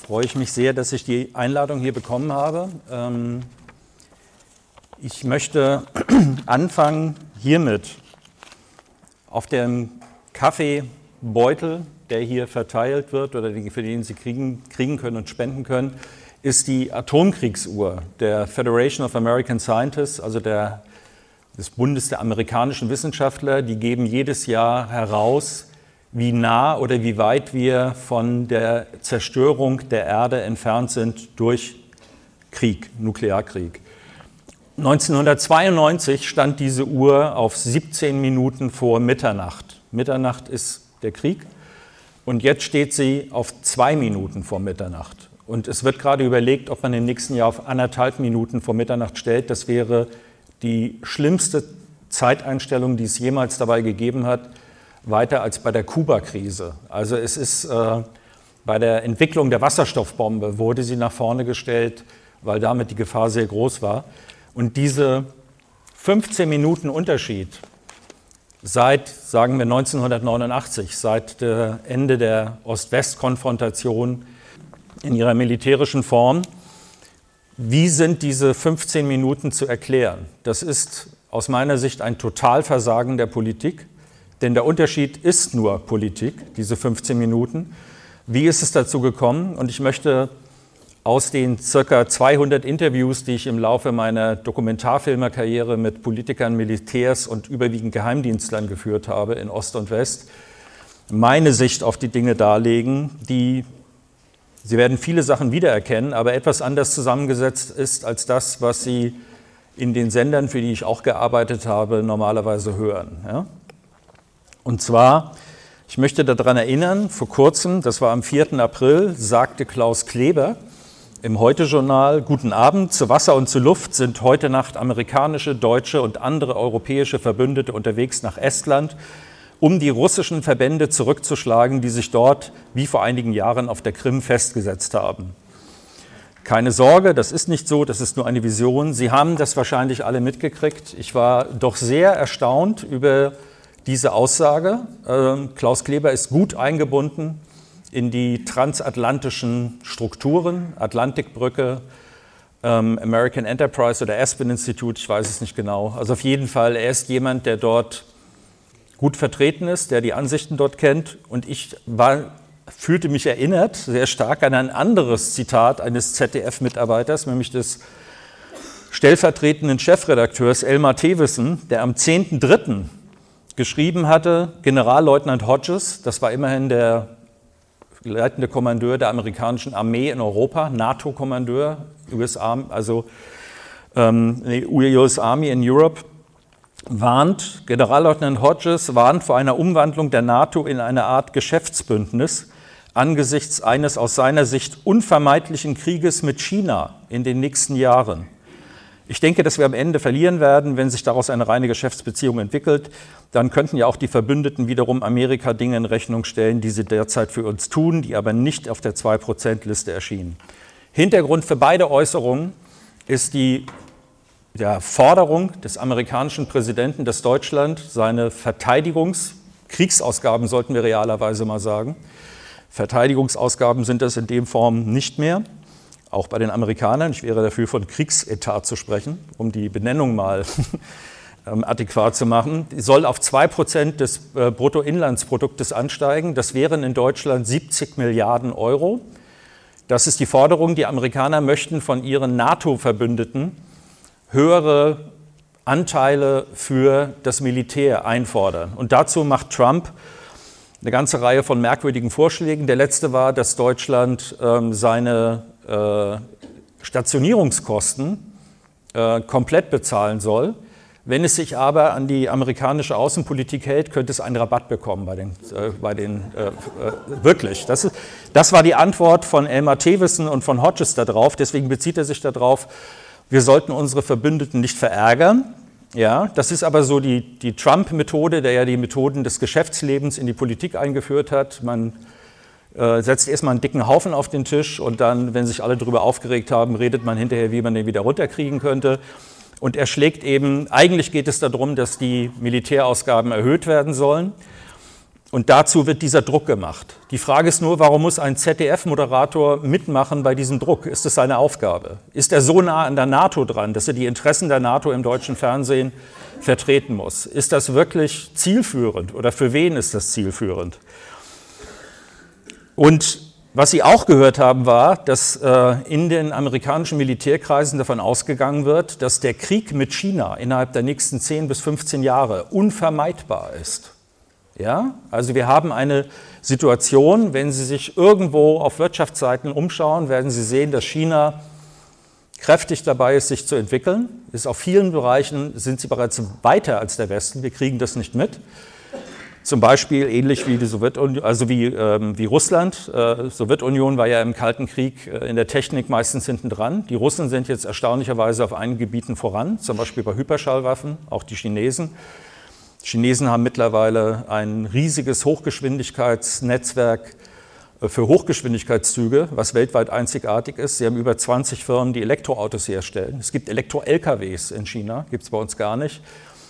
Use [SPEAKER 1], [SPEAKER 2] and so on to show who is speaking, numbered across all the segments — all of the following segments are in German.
[SPEAKER 1] freue ich mich sehr, dass ich die Einladung hier bekommen habe. Ich möchte anfangen hiermit. Auf dem Kaffeebeutel, der hier verteilt wird oder für den Sie kriegen können und spenden können, ist die Atomkriegsuhr der Federation of American Scientists, also des Bundes der amerikanischen Wissenschaftler. Die geben jedes Jahr heraus, wie nah oder wie weit wir von der Zerstörung der Erde entfernt sind durch Krieg, Nuklearkrieg. 1992 stand diese Uhr auf 17 Minuten vor Mitternacht. Mitternacht ist der Krieg und jetzt steht sie auf 2 Minuten vor Mitternacht. Und es wird gerade überlegt, ob man im nächsten Jahr auf 1,5 Minuten vor Mitternacht stellt. Das wäre die schlimmste Zeiteinstellung, die es jemals dabei gegeben hat, weiter als bei der Kuba-Krise. Also es ist bei der Entwicklung der Wasserstoffbombe wurde sie nach vorne gestellt, weil damit die Gefahr sehr groß war. Und diese 15 Minuten Unterschied seit, sagen wir 1989, seit dem Ende der Ost-West-Konfrontation in ihrer militärischen Form, wie sind diese 15 Minuten zu erklären? Das ist aus meiner Sicht ein Totalversagen der Politik. Denn der Unterschied ist nur Politik, diese 15 Minuten. Wie ist es dazu gekommen? Und ich möchte aus den ca. 200 Interviews, die ich im Laufe meiner Dokumentarfilmerkarriere mit Politikern, Militärs und überwiegend Geheimdienstlern geführt habe, in Ost und West, meine Sicht auf die Dinge darlegen, die, Sie werden viele Sachen wiedererkennen, aber etwas anders zusammengesetzt ist als das, was Sie in den Sendern, für die ich auch gearbeitet habe, normalerweise hören. Ja? Und zwar, ich möchte daran erinnern, vor kurzem, das war am 4. April, sagte Klaus Kleber im Heute-Journal: Guten Abend, zu Wasser und zu Luft sind heute Nacht amerikanische, deutsche und andere europäische Verbündete unterwegs nach Estland, um die russischen Verbände zurückzuschlagen, die sich dort wie vor einigen Jahren auf der Krim festgesetzt haben. Keine Sorge, das ist nicht so, das ist nur eine Vision. Sie haben das wahrscheinlich alle mitgekriegt. Ich war doch sehr erstaunt über diese Aussage. Klaus Kleber ist gut eingebunden in die transatlantischen Strukturen, Atlantikbrücke, American Enterprise oder Aspen Institute, ich weiß es nicht genau. Also auf jeden Fall, er ist jemand, der dort gut vertreten ist, der die Ansichten dort kennt. Und ich fühlte mich erinnert, sehr stark, an ein anderes Zitat eines ZDF-Mitarbeiters, nämlich des stellvertretenden Chefredakteurs Elmar Thewissen, der am 10.3. geschrieben hatte, Generalleutnant Hodges, das war immerhin der leitende Kommandeur der amerikanischen Armee in Europa, NATO-Kommandeur, US Army in Europe, Generalleutnant Hodges warnt vor einer Umwandlung der NATO in eine Art Geschäftsbündnis angesichts eines aus seiner Sicht unvermeidlichen Krieges mit China in den nächsten Jahren. Ich denke, dass wir am Ende verlieren werden, wenn sich daraus eine reine Geschäftsbeziehung entwickelt. Dann könnten ja auch die Verbündeten wiederum Amerika Dinge in Rechnung stellen, die sie derzeit für uns tun, die aber nicht auf der 2%-Liste erschienen. Hintergrund für beide Äußerungen ist die Forderung des amerikanischen Präsidenten, dass Deutschland seine Kriegsausgaben, sollten wir realerweise mal sagen, Verteidigungsausgaben sind das in dem Form nicht mehr, auch bei den Amerikanern. Ich wäre dafür, von Kriegsetat zu sprechen, um die Benennung mal adäquat zu machen. Die soll auf 2% des Bruttoinlandsproduktes ansteigen. Das wären in Deutschland 70 Milliarden Euro. Das ist die Forderung. Die Amerikaner möchten von ihren NATO-Verbündeten höhere Anteile für das Militär einfordern. Und dazu macht Trump eine ganze Reihe von merkwürdigen Vorschlägen. Der letzte war, dass Deutschland seine Stationierungskosten komplett bezahlen soll. Wenn es sich aber an die amerikanische Außenpolitik hält, könnte es einen Rabatt bekommen wirklich. Das war die Antwort von Elmar Thewissen und von Hodges darauf. Deswegen bezieht er sich darauf, wir sollten unsere Verbündeten nicht verärgern. Ja, das ist aber so die Trump-Methode, der ja die Methoden des Geschäftslebens in die Politik eingeführt hat. Man setzt erstmal einen dicken Haufen auf den Tisch und dann, wenn sich alle darüber aufgeregt haben, redet man hinterher, wie man den wieder runterkriegen könnte. Und er schlägt eben, eigentlich geht es darum, dass die Militärausgaben erhöht werden sollen. Und dazu wird dieser Druck gemacht. Die Frage ist nur, warum muss ein ZDF-Moderator mitmachen bei diesem Druck? Ist das seine Aufgabe? Ist er so nah an der NATO dran, dass er die Interessen der NATO im deutschen Fernsehen vertreten muss? Ist das wirklich zielführend oder für wen ist das zielführend? Und was Sie auch gehört haben, war, dass in den amerikanischen Militärkreisen davon ausgegangen wird, dass der Krieg mit China innerhalb der nächsten 10 bis 15 Jahre unvermeidbar ist. Ja? Also wir haben eine Situation, wenn Sie sich irgendwo auf Wirtschaftsseiten umschauen, werden Sie sehen, dass China kräftig dabei ist, sich zu entwickeln. Ist auf vielen Bereichen sind sie bereits weiter als der Westen. Wir kriegen das nicht mit. Zum Beispiel ähnlich wie die Sowjetunion, also wie Russland. Sowjetunion war ja im Kalten Krieg in der Technik meistens hinten dran. Die Russen sind jetzt erstaunlicherweise auf einigen Gebieten voran, zum Beispiel bei Hyperschallwaffen, auch die Chinesen. Die Chinesen haben mittlerweile ein riesiges Hochgeschwindigkeitsnetzwerk für Hochgeschwindigkeitszüge, was weltweit einzigartig ist. Sie haben über 20 Firmen, die Elektroautos herstellen. Es gibt Elektro-LKWs in China, gibt es bei uns gar nicht.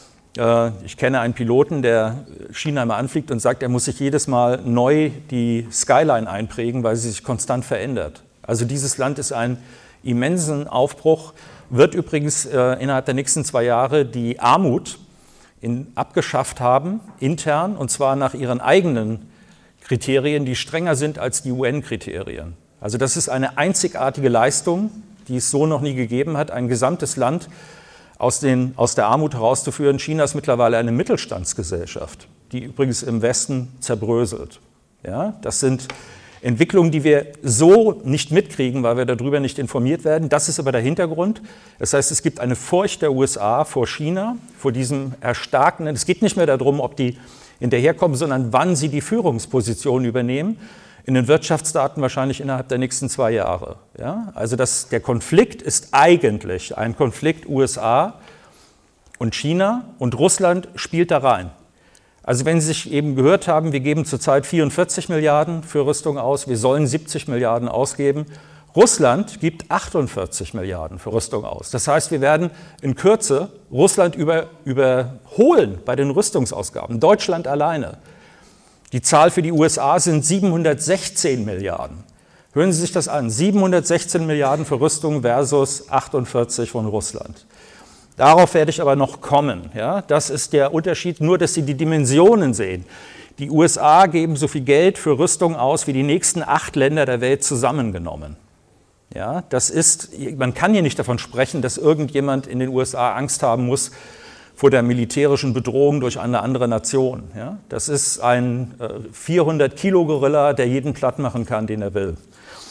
[SPEAKER 1] Ich kenne einen Piloten, der China immer anfliegt und sagt, er muss sich jedes Mal neu die Skyline einprägen, weil sie sich konstant verändert. Also dieses Land ist einen immensen Aufbruch, wird übrigens innerhalb der nächsten 2 Jahre die Armut abgeschafft haben, intern, und zwar nach ihren eigenen Kriterien, die strenger sind als die UN-Kriterien. Also das ist eine einzigartige Leistung, die es so noch nie gegeben hat, ein gesamtes Land aus der Armut herauszuführen. China ist mittlerweile eine Mittelstandsgesellschaft, die übrigens im Westen zerbröselt. Ja, das sind Entwicklungen, die wir so nicht mitkriegen, weil wir darüber nicht informiert werden. Das ist aber der Hintergrund. Das heißt, es gibt eine Furcht der USA vor China, vor diesem erstarkenden. Es geht nicht mehr darum, ob die hinterherkommen, sondern wann sie die Führungsposition übernehmen. In den Wirtschaftsdaten wahrscheinlich innerhalb der nächsten 2 Jahre. Ja? Also der Konflikt ist eigentlich ein Konflikt USA und China, und Russland spielt da rein. Also wenn Sie sich eben gehört haben, wir geben zurzeit 44 Milliarden für Rüstung aus, wir sollen 70 Milliarden ausgeben. Russland gibt 48 Milliarden für Rüstung aus. Das heißt, wir werden in Kürze Russland überholen bei den Rüstungsausgaben. Deutschland alleine. Die Zahl für die USA sind 716 Milliarden. Hören Sie sich das an, 716 Milliarden für Rüstung versus 48 von Russland. Darauf werde ich aber noch kommen. Ja? Das ist der Unterschied, nur dass Sie die Dimensionen sehen. Die USA geben so viel Geld für Rüstung aus wie die nächsten 8 Länder der Welt zusammengenommen. Ja? Man kann hier nicht davon sprechen, dass irgendjemand in den USA Angst haben muss vor der militärischen Bedrohung durch eine andere Nation. Ja? Das ist ein 400-Kilo-Gorilla, der jeden platt machen kann, den er will.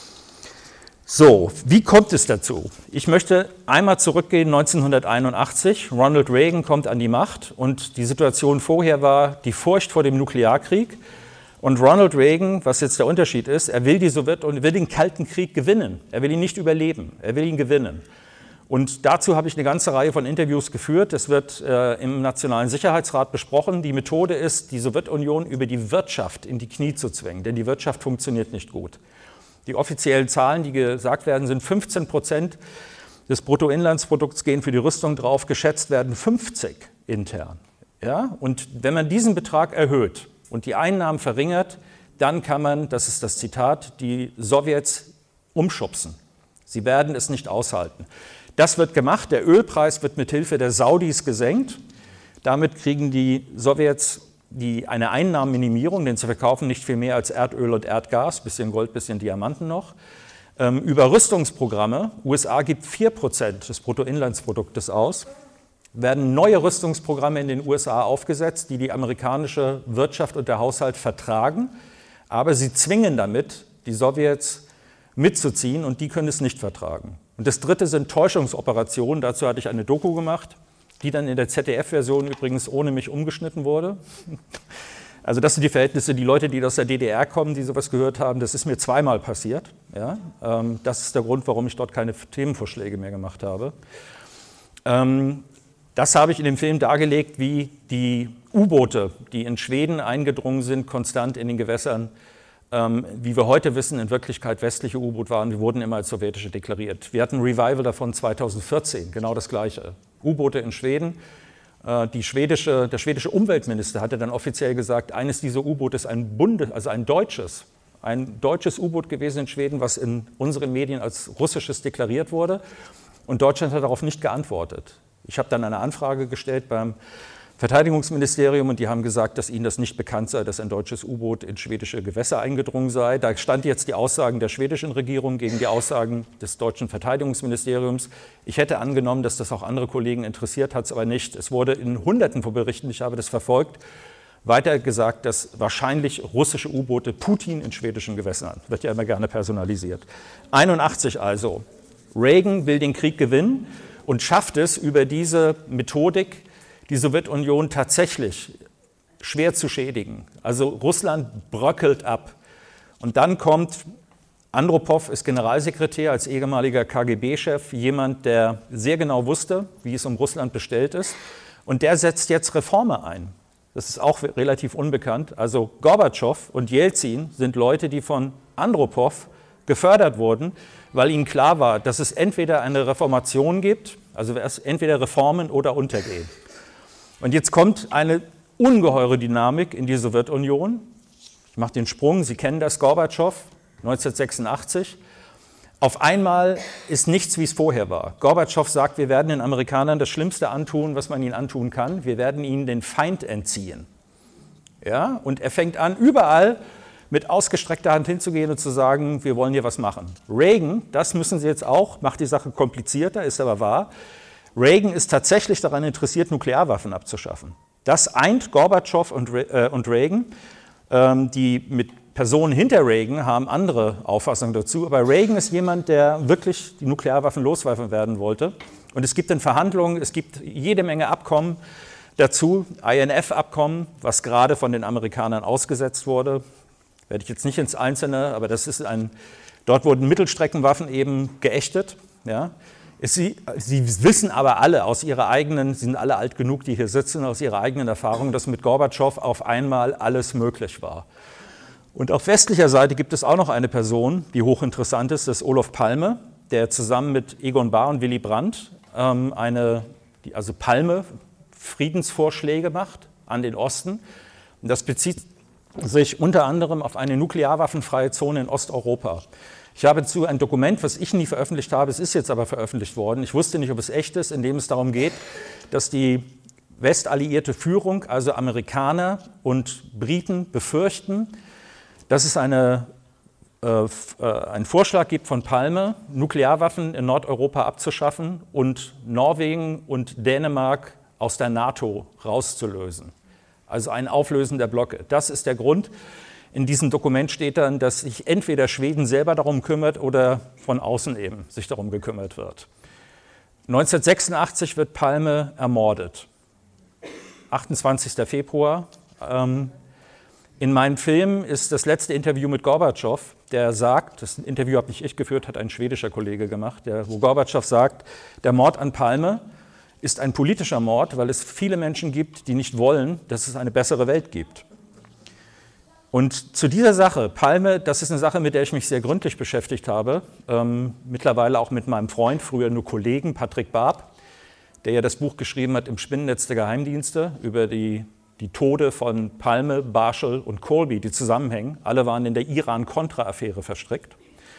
[SPEAKER 1] So, wie kommt es dazu? Ich möchte einmal zurückgehen, 1981. Ronald Reagan kommt an die Macht und die Situation vorher war die Furcht vor dem Nuklearkrieg. Und Ronald Reagan, was jetzt der Unterschied ist, er will den Kalten Krieg gewinnen. Er will ihn nicht überleben, er will ihn gewinnen. Und dazu habe ich eine ganze Reihe von Interviews geführt. Das wird im Nationalen Sicherheitsrat besprochen. Die Methode ist, die Sowjetunion über die Wirtschaft in die Knie zu zwingen, denn die Wirtschaft funktioniert nicht gut. Die offiziellen Zahlen, die gesagt werden, sind 15% des Bruttoinlandsprodukts gehen für die Rüstung drauf, geschätzt werden 50 intern. Ja? Und wenn man diesen Betrag erhöht und die Einnahmen verringert, dann kann man, das ist das Zitat, die Sowjets umschubsen. Sie werden es nicht aushalten. Das wird gemacht, der Ölpreis wird mit Hilfe der Saudis gesenkt. Damit kriegen die Sowjets eine Einnahmenminimierung, denn sie verkaufen nicht viel mehr als Erdöl und Erdgas, bisschen Gold, bisschen Diamanten noch. Über Rüstungsprogramme, USA gibt 4% des Bruttoinlandsproduktes aus, werden neue Rüstungsprogramme in den USA aufgesetzt, die die amerikanische Wirtschaft und der Haushalt vertragen, aber sie zwingen damit die Sowjets mitzuziehen und die können es nicht vertragen. Und das dritte sind Täuschungsoperationen, dazu hatte ich eine Doku gemacht, die dann in der ZDF-Version übrigens ohne mich umgeschnitten wurde. Also das sind die Verhältnisse, die Leute, die aus der DDR kommen, die sowas gehört haben, das ist mir zweimal passiert. Ja? Das ist der Grund, warum ich dort keine Themenvorschläge mehr gemacht habe. Das habe ich in dem Film dargelegt, wie die U-Boote, die in Schweden eingedrungen sind, konstant in den Gewässern, wie wir heute wissen, in Wirklichkeit westliche U-Boote waren, die wurden immer als sowjetische deklariert. Wir hatten ein Revival davon 2014, genau das Gleiche. U-Boote in Schweden Der schwedische Umweltminister hatte dann offiziell gesagt, eines dieser U-Boote ist ein deutsches U-Boot gewesen in Schweden, was in unseren Medien als russisches deklariert wurde. Und Deutschland hat darauf nicht geantwortet. Ich habe dann eine Anfrage gestellt beim Verteidigungsministerium und die haben gesagt, dass ihnen das nicht bekannt sei, dass ein deutsches U-Boot in schwedische Gewässer eingedrungen sei. Da stand jetzt die Aussagen der schwedischen Regierung gegen die Aussagen des deutschen Verteidigungsministeriums. Ich hätte angenommen, dass das auch andere Kollegen interessiert, hat es aber nicht. Es wurde in Hunderten von Berichten, ich habe das verfolgt, weiter gesagt, dass wahrscheinlich russische U-Boote Putin in schwedischen Gewässern, wird ja immer gerne personalisiert. 81 also. Reagan will den Krieg gewinnen und schafft es über diese Methodik, die Sowjetunion tatsächlich schwer zu schädigen. Also Russland bröckelt ab. Und dann kommt, Andropow ist Generalsekretär als ehemaliger KGB-Chef, jemand, der sehr genau wusste, wie es um Russland bestellt ist. Und der setzt jetzt Reformen ein. Das ist auch relativ unbekannt. Also Gorbatschow und Jelzin sind Leute, die von Andropow gefördert wurden, weil ihnen klar war, dass es entweder eine Reformation gibt, also entweder Reformen oder Untergehen. Und jetzt kommt eine ungeheure Dynamik in die Sowjetunion. Ich mache den Sprung, Sie kennen das, Gorbatschow, 1986. Auf einmal ist nichts, wie es vorher war. Gorbatschow sagt, wir werden den Amerikanern das Schlimmste antun, was man ihnen antun kann. Wir werden ihnen den Feind entziehen. Ja? Und er fängt an, überall mit ausgestreckter Hand hinzugehen und zu sagen, wir wollen hier was machen. Reagan, das müssen Sie jetzt auch, macht die Sache komplizierter, ist aber wahr. Reagan ist tatsächlich daran interessiert, Nuklearwaffen abzuschaffen. Das eint Gorbatschow und Reagan. Die mit Personen hinter Reagan haben andere Auffassungen dazu, aber Reagan ist jemand, der wirklich die Nuklearwaffen loswerden werden wollte. Und es gibt in Verhandlungen, es gibt jede Menge Abkommen dazu, INF-Abkommen, was gerade von den Amerikanern ausgesetzt wurde. Werde ich jetzt nicht ins Einzelne, aber das ist dort wurden Mittelstreckenwaffen eben geächtet. Ja. Sie wissen aber alle aus ihrer eigenen, sie sind alle alt genug, die hier sitzen, aus ihrer eigenen Erfahrung, dass mit Gorbatschow auf einmal alles möglich war. Und auf westlicher Seite gibt es auch noch eine Person, die hochinteressant ist, das ist Olof Palme, der zusammen mit Egon Bahr und Willy Brandt Palme Friedensvorschläge macht an den Osten. Und das bezieht sich unter anderem auf eine nuklearwaffenfreie Zone in Osteuropa. Ich habe dazu ein Dokument, was ich nie veröffentlicht habe, es ist jetzt aber veröffentlicht worden. Ich wusste nicht, ob es echt ist, in dem es darum geht, dass die westalliierte Führung, also Amerikaner und Briten, befürchten, dass es einen Vorschlag gibt von Palme, Nuklearwaffen in Nordeuropa abzuschaffen und Norwegen und Dänemark aus der NATO rauszulösen. Also ein Auflösen der Blöcke. Das ist der Grund. In diesem Dokument steht dann, dass sich entweder Schweden selber darum kümmert oder von außen eben sich darum gekümmert wird. 1986 wird Palme ermordet. 28. Februar. In meinem Film ist das letzte Interview mit Gorbatschow, der sagt, das Interview habe nicht ich geführt, hat ein schwedischer Kollege gemacht, wo Gorbatschow sagt, der Mord an Palme ist ein politischer Mord, weil es viele Menschen gibt, die nicht wollen, dass es eine bessere Welt gibt. Und zu dieser Sache, Palme, das ist eine Sache, mit der ich mich sehr gründlich beschäftigt habe, mittlerweile auch mit meinem Freund, früher nur Kollegen, Patrick Barb, der ja das Buch geschrieben hat im Spinnennetz der Geheimdienste über die Tode von Palme, Barschel und Colby, die zusammenhängen. Alle waren in der Iran-Contra-Affäre verstrickt.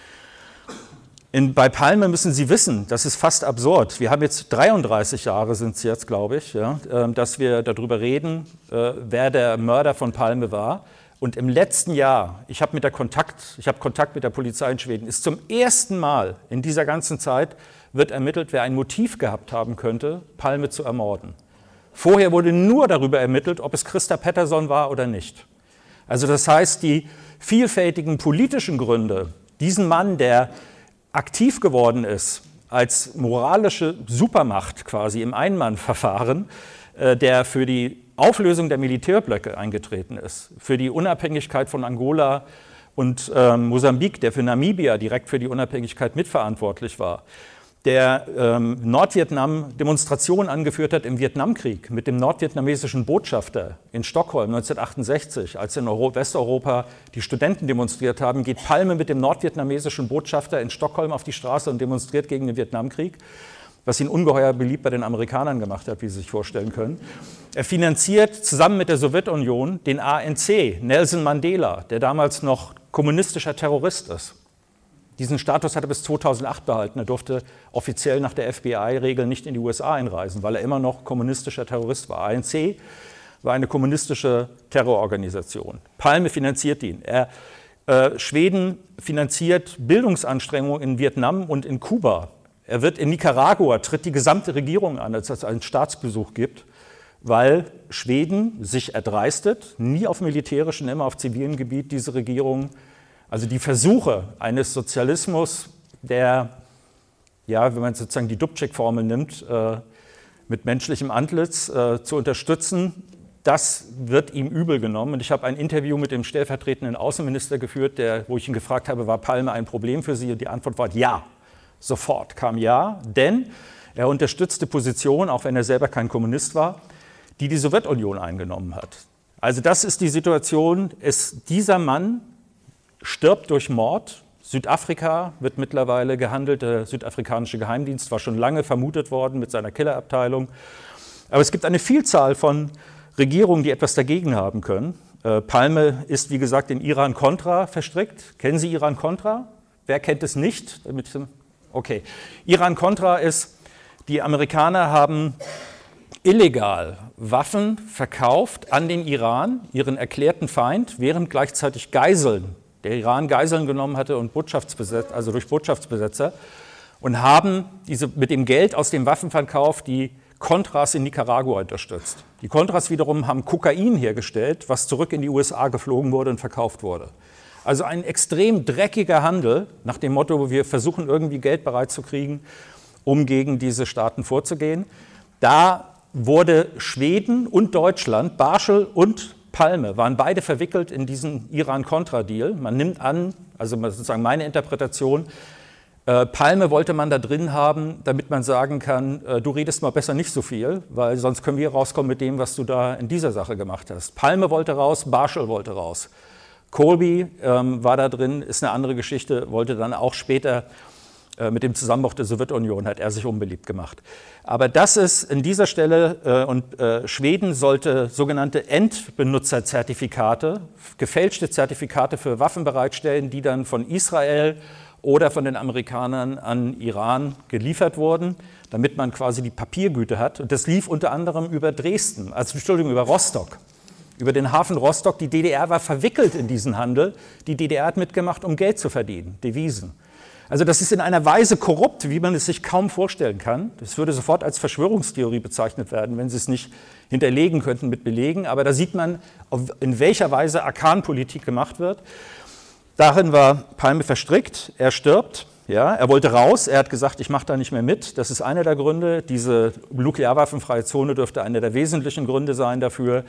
[SPEAKER 1] Bei Palme müssen Sie wissen, das ist fast absurd. Wir haben jetzt 33 Jahre, sind es jetzt, glaube ich, ja, dass wir darüber reden, wer der Mörder von Palme war. Und im letzten Jahr, ich habe Kontakt mit der Polizei in Schweden, ist zum ersten Mal in dieser ganzen Zeit wird ermittelt, wer ein Motiv gehabt haben könnte, Palme zu ermorden. Vorher wurde nur darüber ermittelt, ob es Christa Pettersson war oder nicht. Also das heißt, die vielfältigen politischen Gründe, diesen Mann, der aktiv geworden ist als moralische Supermacht quasi im Einmannverfahren, der für die Auflösung der Militärblöcke eingetreten ist, für die Unabhängigkeit von Angola und Mosambik, der für Namibia direkt für die Unabhängigkeit mitverantwortlich war, der Nordvietnam Demonstrationen angeführt hat im Vietnamkrieg mit dem nordvietnamesischen Botschafter in Stockholm 1968, als in Westeuropa die Studenten demonstriert haben, geht Palme mit dem nordvietnamesischen Botschafter in Stockholm auf die Straße und demonstriert gegen den Vietnamkrieg. was ihn ungeheuer beliebt bei den Amerikanern gemacht hat, wie Sie sich vorstellen können. Er finanziert zusammen mit der Sowjetunion den ANC, Nelson Mandela, der damals noch kommunistischer Terrorist ist. Diesen Status hat er bis 2008 behalten. Er durfte offiziell nach der FBI-Regel nicht in die USA einreisen, weil er immer noch kommunistischer Terrorist war. ANC war eine kommunistische Terrororganisation. Palme finanziert ihn. Schweden finanziert Bildungsanstrengungen in Vietnam und in Kuba. Er wird in Nicaragua, tritt die gesamte Regierung an, als es einen Staatsbesuch gibt, weil Schweden sich erdreistet, nie auf militärischem, immer auf zivilem Gebiet diese Regierung, also die Versuche eines Sozialismus, der, ja, wenn man sozusagen die Dubček-Formel nimmt, mit menschlichem Antlitz zu unterstützen, das wird ihm übel genommen. Und ich habe ein Interview mit dem stellvertretenden Außenminister geführt, wo ich ihn gefragt habe, war Palme ein Problem für Sie? Und die Antwort war ja. Sofort kam ja, denn er unterstützte Positionen, auch wenn er selber kein Kommunist war, die die Sowjetunion eingenommen hat. Also das ist die Situation, dieser Mann stirbt durch Mord. Südafrika wird mittlerweile gehandelt, der südafrikanische Geheimdienst war schon lange vermutet worden mit seiner Killerabteilung. Aber es gibt eine Vielzahl von Regierungen, die etwas dagegen haben können. Palme ist, wie gesagt, in Iran-Contra verstrickt. Kennen Sie Iran-Contra? Wer kennt es nicht? Okay. Iran-Contra ist, die Amerikaner haben illegal Waffen verkauft an den Iran, ihren erklärten Feind, während gleichzeitig Geiseln, der Iran Geiseln genommen hatte und durch Botschaftsbesetzer, und haben mit dem Geld aus dem Waffenverkauf die Contras in Nicaragua unterstützt. Die Contras wiederum haben Kokain hergestellt, was zurück in die USA geflogen wurde und verkauft wurde. Also ein extrem dreckiger Handel, nach dem Motto, wir versuchen irgendwie Geld bereitzukriegen, um gegen diese Staaten vorzugehen. Da wurde Schweden und Deutschland, Barschel und Palme, waren beide verwickelt in diesen Iran-Contra-Deal. Man nimmt an, also sozusagen meine Interpretation, Palme wollte man da drin haben, damit man sagen kann, du redest mal besser nicht so viel, weil sonst können wir rauskommen mit dem, was du da in dieser Sache gemacht hast. Palme wollte raus, Barschel wollte raus. Colby war da drin, ist eine andere Geschichte, wollte dann auch später mit dem Zusammenbruch der Sowjetunion, hat er sich unbeliebt gemacht. Aber das ist in dieser Stelle, Schweden sollte sogenannte Endbenutzerzertifikate, gefälschte Zertifikate für Waffen bereitstellen, die dann von Israel oder von den Amerikanern an Iran geliefert wurden, damit man quasi die Papiergüte hat. Und das lief unter anderem über Dresden, über Rostock. Über den Hafen Rostock. Die DDR war verwickelt in diesen Handel. Die DDR hat mitgemacht, um Geld zu verdienen, Devisen. Also das ist in einer Weise korrupt, wie man es sich kaum vorstellen kann. Das würde sofort als Verschwörungstheorie bezeichnet werden, wenn Sie es nicht hinterlegen könnten mit Belegen. Aber da sieht man, in welcher Weise Arkanpolitik gemacht wird. Darin war Palme verstrickt. Er stirbt. Ja, er wollte raus. Er hat gesagt, ich mache da nicht mehr mit. Das ist einer der Gründe. Diese nuklearwaffenfreie Zone dürfte einer der wesentlichen Gründe sein dafür.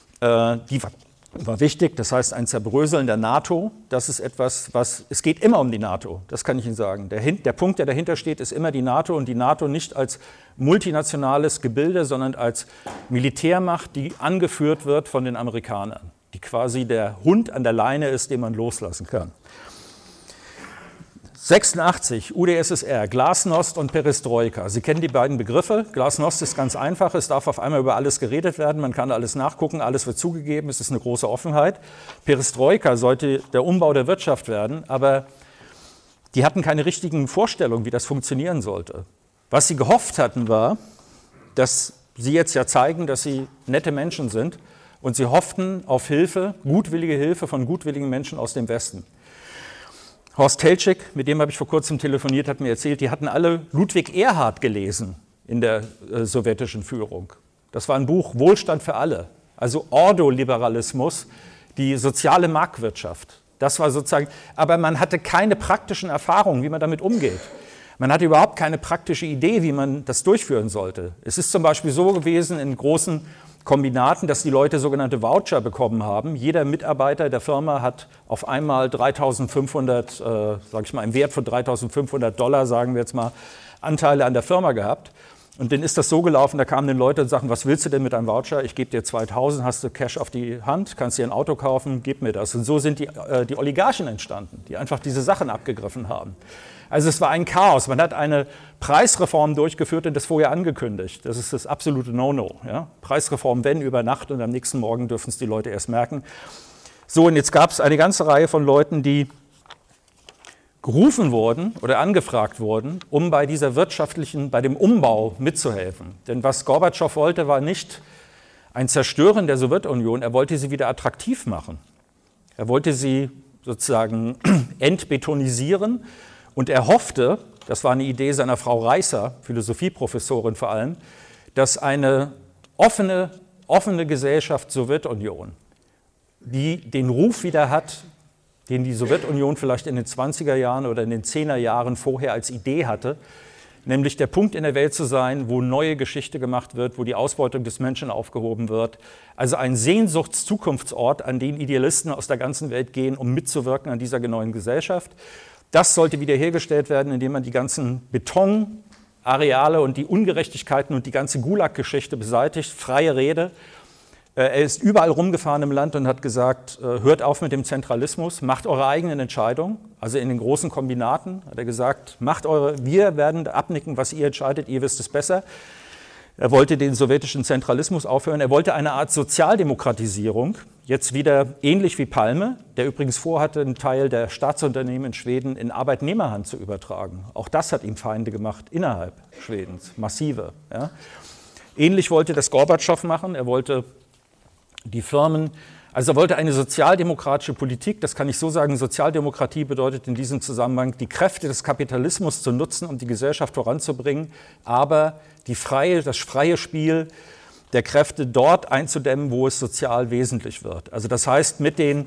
[SPEAKER 1] Die war wichtig, das heißt ein Zerbröseln der NATO, das ist etwas, es geht immer um die NATO, das kann ich Ihnen sagen. Der Punkt, der dahinter steht, ist immer die NATO und die NATO nicht als multinationales Gebilde, sondern als Militärmacht, die angeführt wird von den Amerikanern, die quasi der Hund an der Leine ist, den man loslassen kann. 86, UdSSR, Glasnost und Perestroika. Sie kennen die beiden Begriffe. Glasnost ist ganz einfach, es darf auf einmal über alles geredet werden, man kann alles nachgucken, alles wird zugegeben, es ist eine große Offenheit. Perestroika sollte der Umbau der Wirtschaft werden, aber die hatten keine richtigen Vorstellungen, wie das funktionieren sollte. Was sie gehofft hatten war, dass sie jetzt ja zeigen, dass sie nette Menschen sind und sie hofften auf Hilfe, gutwillige Hilfe von gutwilligen Menschen aus dem Westen. Horst Teltschik, mit dem habe ich vor kurzem telefoniert, hat mir erzählt, die hatten alle Ludwig Erhard gelesen in der sowjetischen Führung. Das war ein Buch Wohlstand für alle, also Ordoliberalismus, die soziale Marktwirtschaft. Das war sozusagen, aber man hatte keine praktischen Erfahrungen, wie man damit umgeht. Man hatte überhaupt keine praktische Idee, wie man das durchführen sollte. Es ist zum Beispiel so gewesen in großen Kombinaten, dass die Leute sogenannte Voucher bekommen haben. Jeder Mitarbeiter der Firma hat auf einmal 3.500, sage ich mal, im Wert von $3.500, sagen wir jetzt mal, Anteile an der Firma gehabt. Und dann ist das so gelaufen, da kamen dann Leute und sagten, was willst du denn mit einem Voucher? Ich gebe dir 2.000, hast du Cash auf die Hand, kannst dir ein Auto kaufen, gib mir das. Und so sind die Oligarchen entstanden, die einfach diese Sachen abgegriffen haben. Also es war ein Chaos. Man hat eine Preisreform durchgeführt und das vorher angekündigt. Das ist das absolute No-No. Ja? Preisreform, wenn, über Nacht und am nächsten Morgen dürfen es die Leute erst merken. So, und jetzt gab es eine ganze Reihe von Leuten, die gerufen wurden oder angefragt wurden, um bei dem Umbau mitzuhelfen. Denn was Gorbatschow wollte, war nicht ein Zerstören der Sowjetunion, er wollte sie wieder attraktiv machen. Er wollte sie sozusagen entbetonisieren und er hoffte, das war eine Idee seiner Frau Reißer, Philosophieprofessorin vor allem, dass eine offene Gesellschaft Sowjetunion, die den Ruf wieder hat, den die Sowjetunion vielleicht in den 20er Jahren oder in den 10er Jahren vorher als Idee hatte, nämlich der Punkt in der Welt zu sein, wo neue Geschichte gemacht wird, wo die Ausbeutung des Menschen aufgehoben wird. Also ein Sehnsuchtszukunftsort, an den Idealisten aus der ganzen Welt gehen, um mitzuwirken an dieser neuen Gesellschaft. Das sollte wiederhergestellt werden, indem man die ganzen Betonareale und die Ungerechtigkeiten und die ganze Gulag-Geschichte beseitigt, freie Rede. Er ist überall rumgefahren im Land und hat gesagt, hört auf mit dem Zentralismus, macht eure eigenen Entscheidungen. Also in den großen Kombinaten hat er gesagt, wir werden abnicken, was ihr entscheidet, ihr wisst es besser. Er wollte den sowjetischen Zentralismus aufhören. Er wollte eine Art Sozialdemokratisierung, jetzt wieder ähnlich wie Palme, der übrigens vorhatte, einen Teil der Staatsunternehmen in Schweden in Arbeitnehmerhand zu übertragen. Auch das hat ihm Feinde gemacht innerhalb Schwedens, massive. Ja. Ähnlich wollte das Gorbatschow machen. Er wollte die Firmen, also er wollte eine sozialdemokratische Politik, das kann ich so sagen, Sozialdemokratie bedeutet in diesem Zusammenhang, die Kräfte des Kapitalismus zu nutzen, um die Gesellschaft voranzubringen, aber das freie Spiel der Kräfte dort einzudämmen, wo es sozial wesentlich wird. Also das heißt, mit der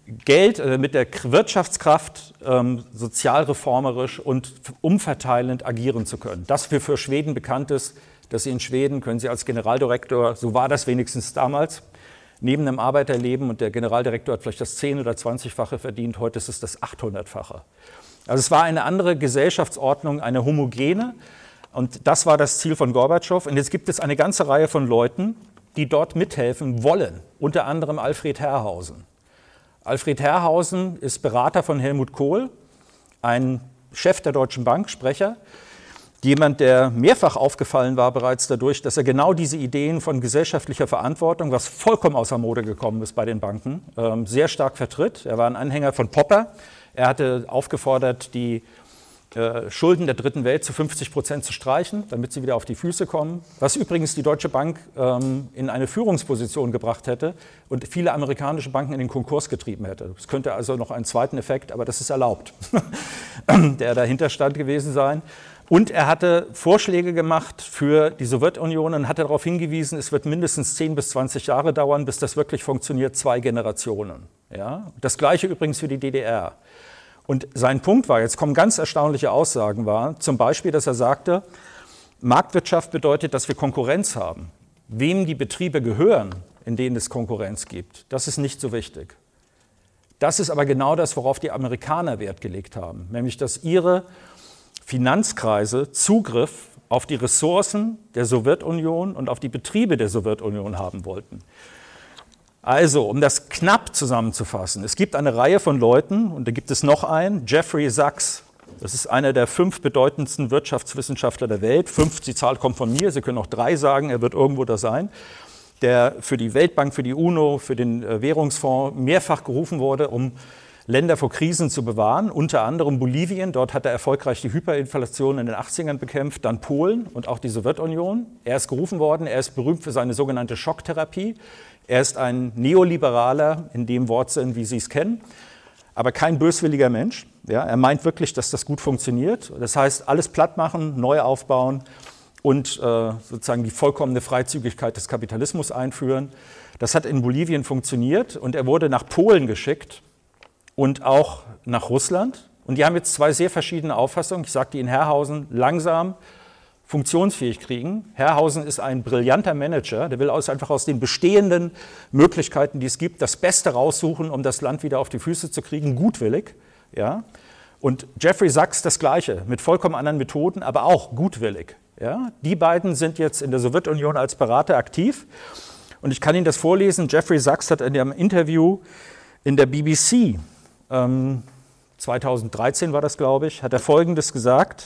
[SPEAKER 1] Wirtschaftskraft sozialreformerisch und umverteilend agieren zu können. Das für Schweden bekannt ist, dass Sie in Schweden, können Sie als Generaldirektor, so war das wenigstens damals, neben einem Arbeiterleben und der Generaldirektor hat vielleicht das 10- oder 20-fache verdient, heute ist es das 800-fache. Also es war eine andere Gesellschaftsordnung, eine homogene und das war das Ziel von Gorbatschow. Und jetzt gibt es eine ganze Reihe von Leuten, die dort mithelfen wollen, unter anderem Alfred Herrhausen. Alfred Herrhausen ist Berater von Helmut Kohl, ein Chef der Deutschen Bank, Sprecher, jemand, der mehrfach aufgefallen war bereits dadurch, dass er genau diese Ideen von gesellschaftlicher Verantwortung, was vollkommen außer Mode gekommen ist bei den Banken, sehr stark vertritt. Er war ein Anhänger von Popper. Er hatte aufgefordert, die Schulden der Dritten Welt zu 50% zu streichen, damit sie wieder auf die Füße kommen. Was übrigens die Deutsche Bank in eine Führungsposition gebracht hätte und viele amerikanische Banken in den Konkurs getrieben hätte. Es könnte also noch einen zweiten Effekt, aber das ist erlaubt, der dahinter stand gewesen sein. Und er hatte Vorschläge gemacht für die Sowjetunion und hatte darauf hingewiesen, es wird mindestens 10 bis 20 Jahre dauern, bis das wirklich funktioniert, 2 Generationen. Ja? Das Gleiche übrigens für die DDR. Und sein Punkt war, jetzt kommen ganz erstaunliche Aussagen, war zum Beispiel, dass er sagte, Marktwirtschaft bedeutet, dass wir Konkurrenz haben. Wem die Betriebe gehören, in denen es Konkurrenz gibt, das ist nicht so wichtig. Das ist aber genau das, worauf die Amerikaner Wert gelegt haben, nämlich dass ihre Finanzkreise Zugriff auf die Ressourcen der Sowjetunion und auf die Betriebe der Sowjetunion haben wollten. Also, um das knapp zusammenzufassen, es gibt eine Reihe von Leuten, und da gibt es noch einen, Jeffrey Sachs, das ist einer der 5 bedeutendsten Wirtschaftswissenschaftler der Welt, 5, die Zahl kommt von mir, Sie können auch 3 sagen, er wird irgendwo da sein, der für die Weltbank, für die UNO, für den Währungsfonds mehrfach gerufen wurde, um Länder vor Krisen zu bewahren, unter anderem Bolivien. Dort hat er erfolgreich die Hyperinflation in den 80ern bekämpft, dann Polen und auch die Sowjetunion. Er ist gerufen worden, er ist berühmt für seine sogenannte Schocktherapie. Er ist ein Neoliberaler in dem Wortsinn, wie Sie es kennen, aber kein böswilliger Mensch. Ja, er meint wirklich, dass das gut funktioniert. Das heißt, alles platt machen, neu aufbauen und sozusagen die vollkommene Freizügigkeit des Kapitalismus einführen. Das hat in Bolivien funktioniert und er wurde nach Polen geschickt und auch nach Russland. Und die haben jetzt 2 sehr verschiedene Auffassungen. Ich sagte Ihnen, Herrhausen langsam funktionsfähig kriegen. Herrhausen ist ein brillanter Manager, der will einfach aus den bestehenden Möglichkeiten, die es gibt, das Beste raussuchen, um das Land wieder auf die Füße zu kriegen, gutwillig. Ja? Und Jeffrey Sachs das Gleiche, mit vollkommen anderen Methoden, aber auch gutwillig. Ja? Die beiden sind jetzt in der Sowjetunion als Berater aktiv. Und ich kann Ihnen das vorlesen. Jeffrey Sachs hat in einem Interview in der BBC, 2013 war das, glaube ich, hat er Folgendes gesagt.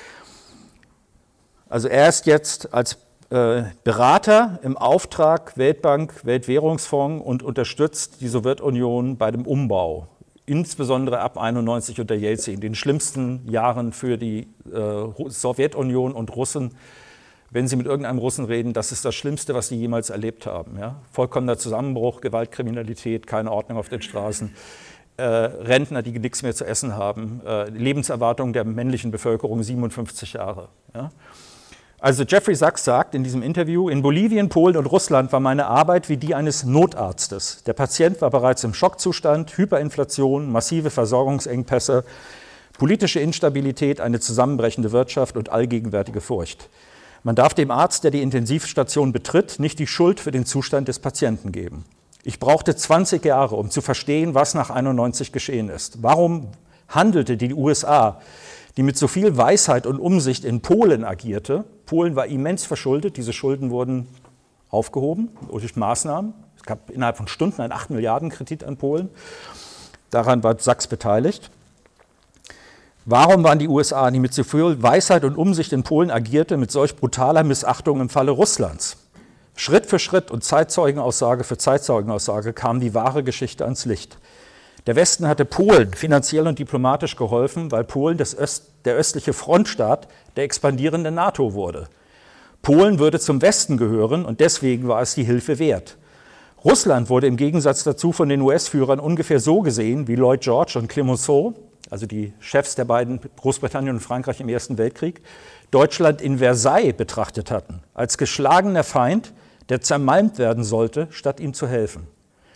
[SPEAKER 1] Also er ist jetzt als Berater im Auftrag Weltbank, Weltwährungsfonds und unterstützt die Sowjetunion bei dem Umbau. Insbesondere ab 1991 unter Jelzin, den schlimmsten Jahren für die Sowjetunion und Russen. Wenn Sie mit irgendeinem Russen reden, das ist das Schlimmste, was Sie jemals erlebt haben. Ja? Vollkommener Zusammenbruch, Gewaltkriminalität, keine Ordnung auf den Straßen, Rentner, die nichts mehr zu essen haben, Lebenserwartung der männlichen Bevölkerung 57 Jahre. Ja? Also Jeffrey Sachs sagt in diesem Interview, in Bolivien, Polen und Russland war meine Arbeit wie die eines Notarztes. Der Patient war bereits im Schockzustand, Hyperinflation, massive Versorgungsengpässe, politische Instabilität, eine zusammenbrechende Wirtschaft und allgegenwärtige Furcht. Man darf dem Arzt, der die Intensivstation betritt, nicht die Schuld für den Zustand des Patienten geben. Ich brauchte 20 Jahre, um zu verstehen, was nach 1991 geschehen ist. Warum handelte die USA, die mit so viel Weisheit und Umsicht in Polen agierte? Polen war immens verschuldet, diese Schulden wurden aufgehoben durch Maßnahmen. Es gab innerhalb von Stunden einen 8 Milliarden Kredit an Polen. Daran war Sachs beteiligt. Warum waren die USA, die mit so viel Weisheit und Umsicht in Polen agierte, mit solch brutaler Missachtung im Falle Russlands? Schritt für Schritt und Zeitzeugenaussage für Zeitzeugenaussage kam die wahre Geschichte ans Licht. Der Westen hatte Polen finanziell und diplomatisch geholfen, weil Polen der östliche Frontstaat der expandierenden NATO wurde. Polen würde zum Westen gehören und deswegen war es die Hilfe wert. Russland wurde im Gegensatz dazu von den US-Führern ungefähr so gesehen, wie Lloyd George und Clemenceau, also die Chefs der beiden, Großbritannien und Frankreich im Ersten Weltkrieg, Deutschland in Versailles betrachtet hatten, als geschlagener Feind, der zermalmt werden sollte, statt ihm zu helfen.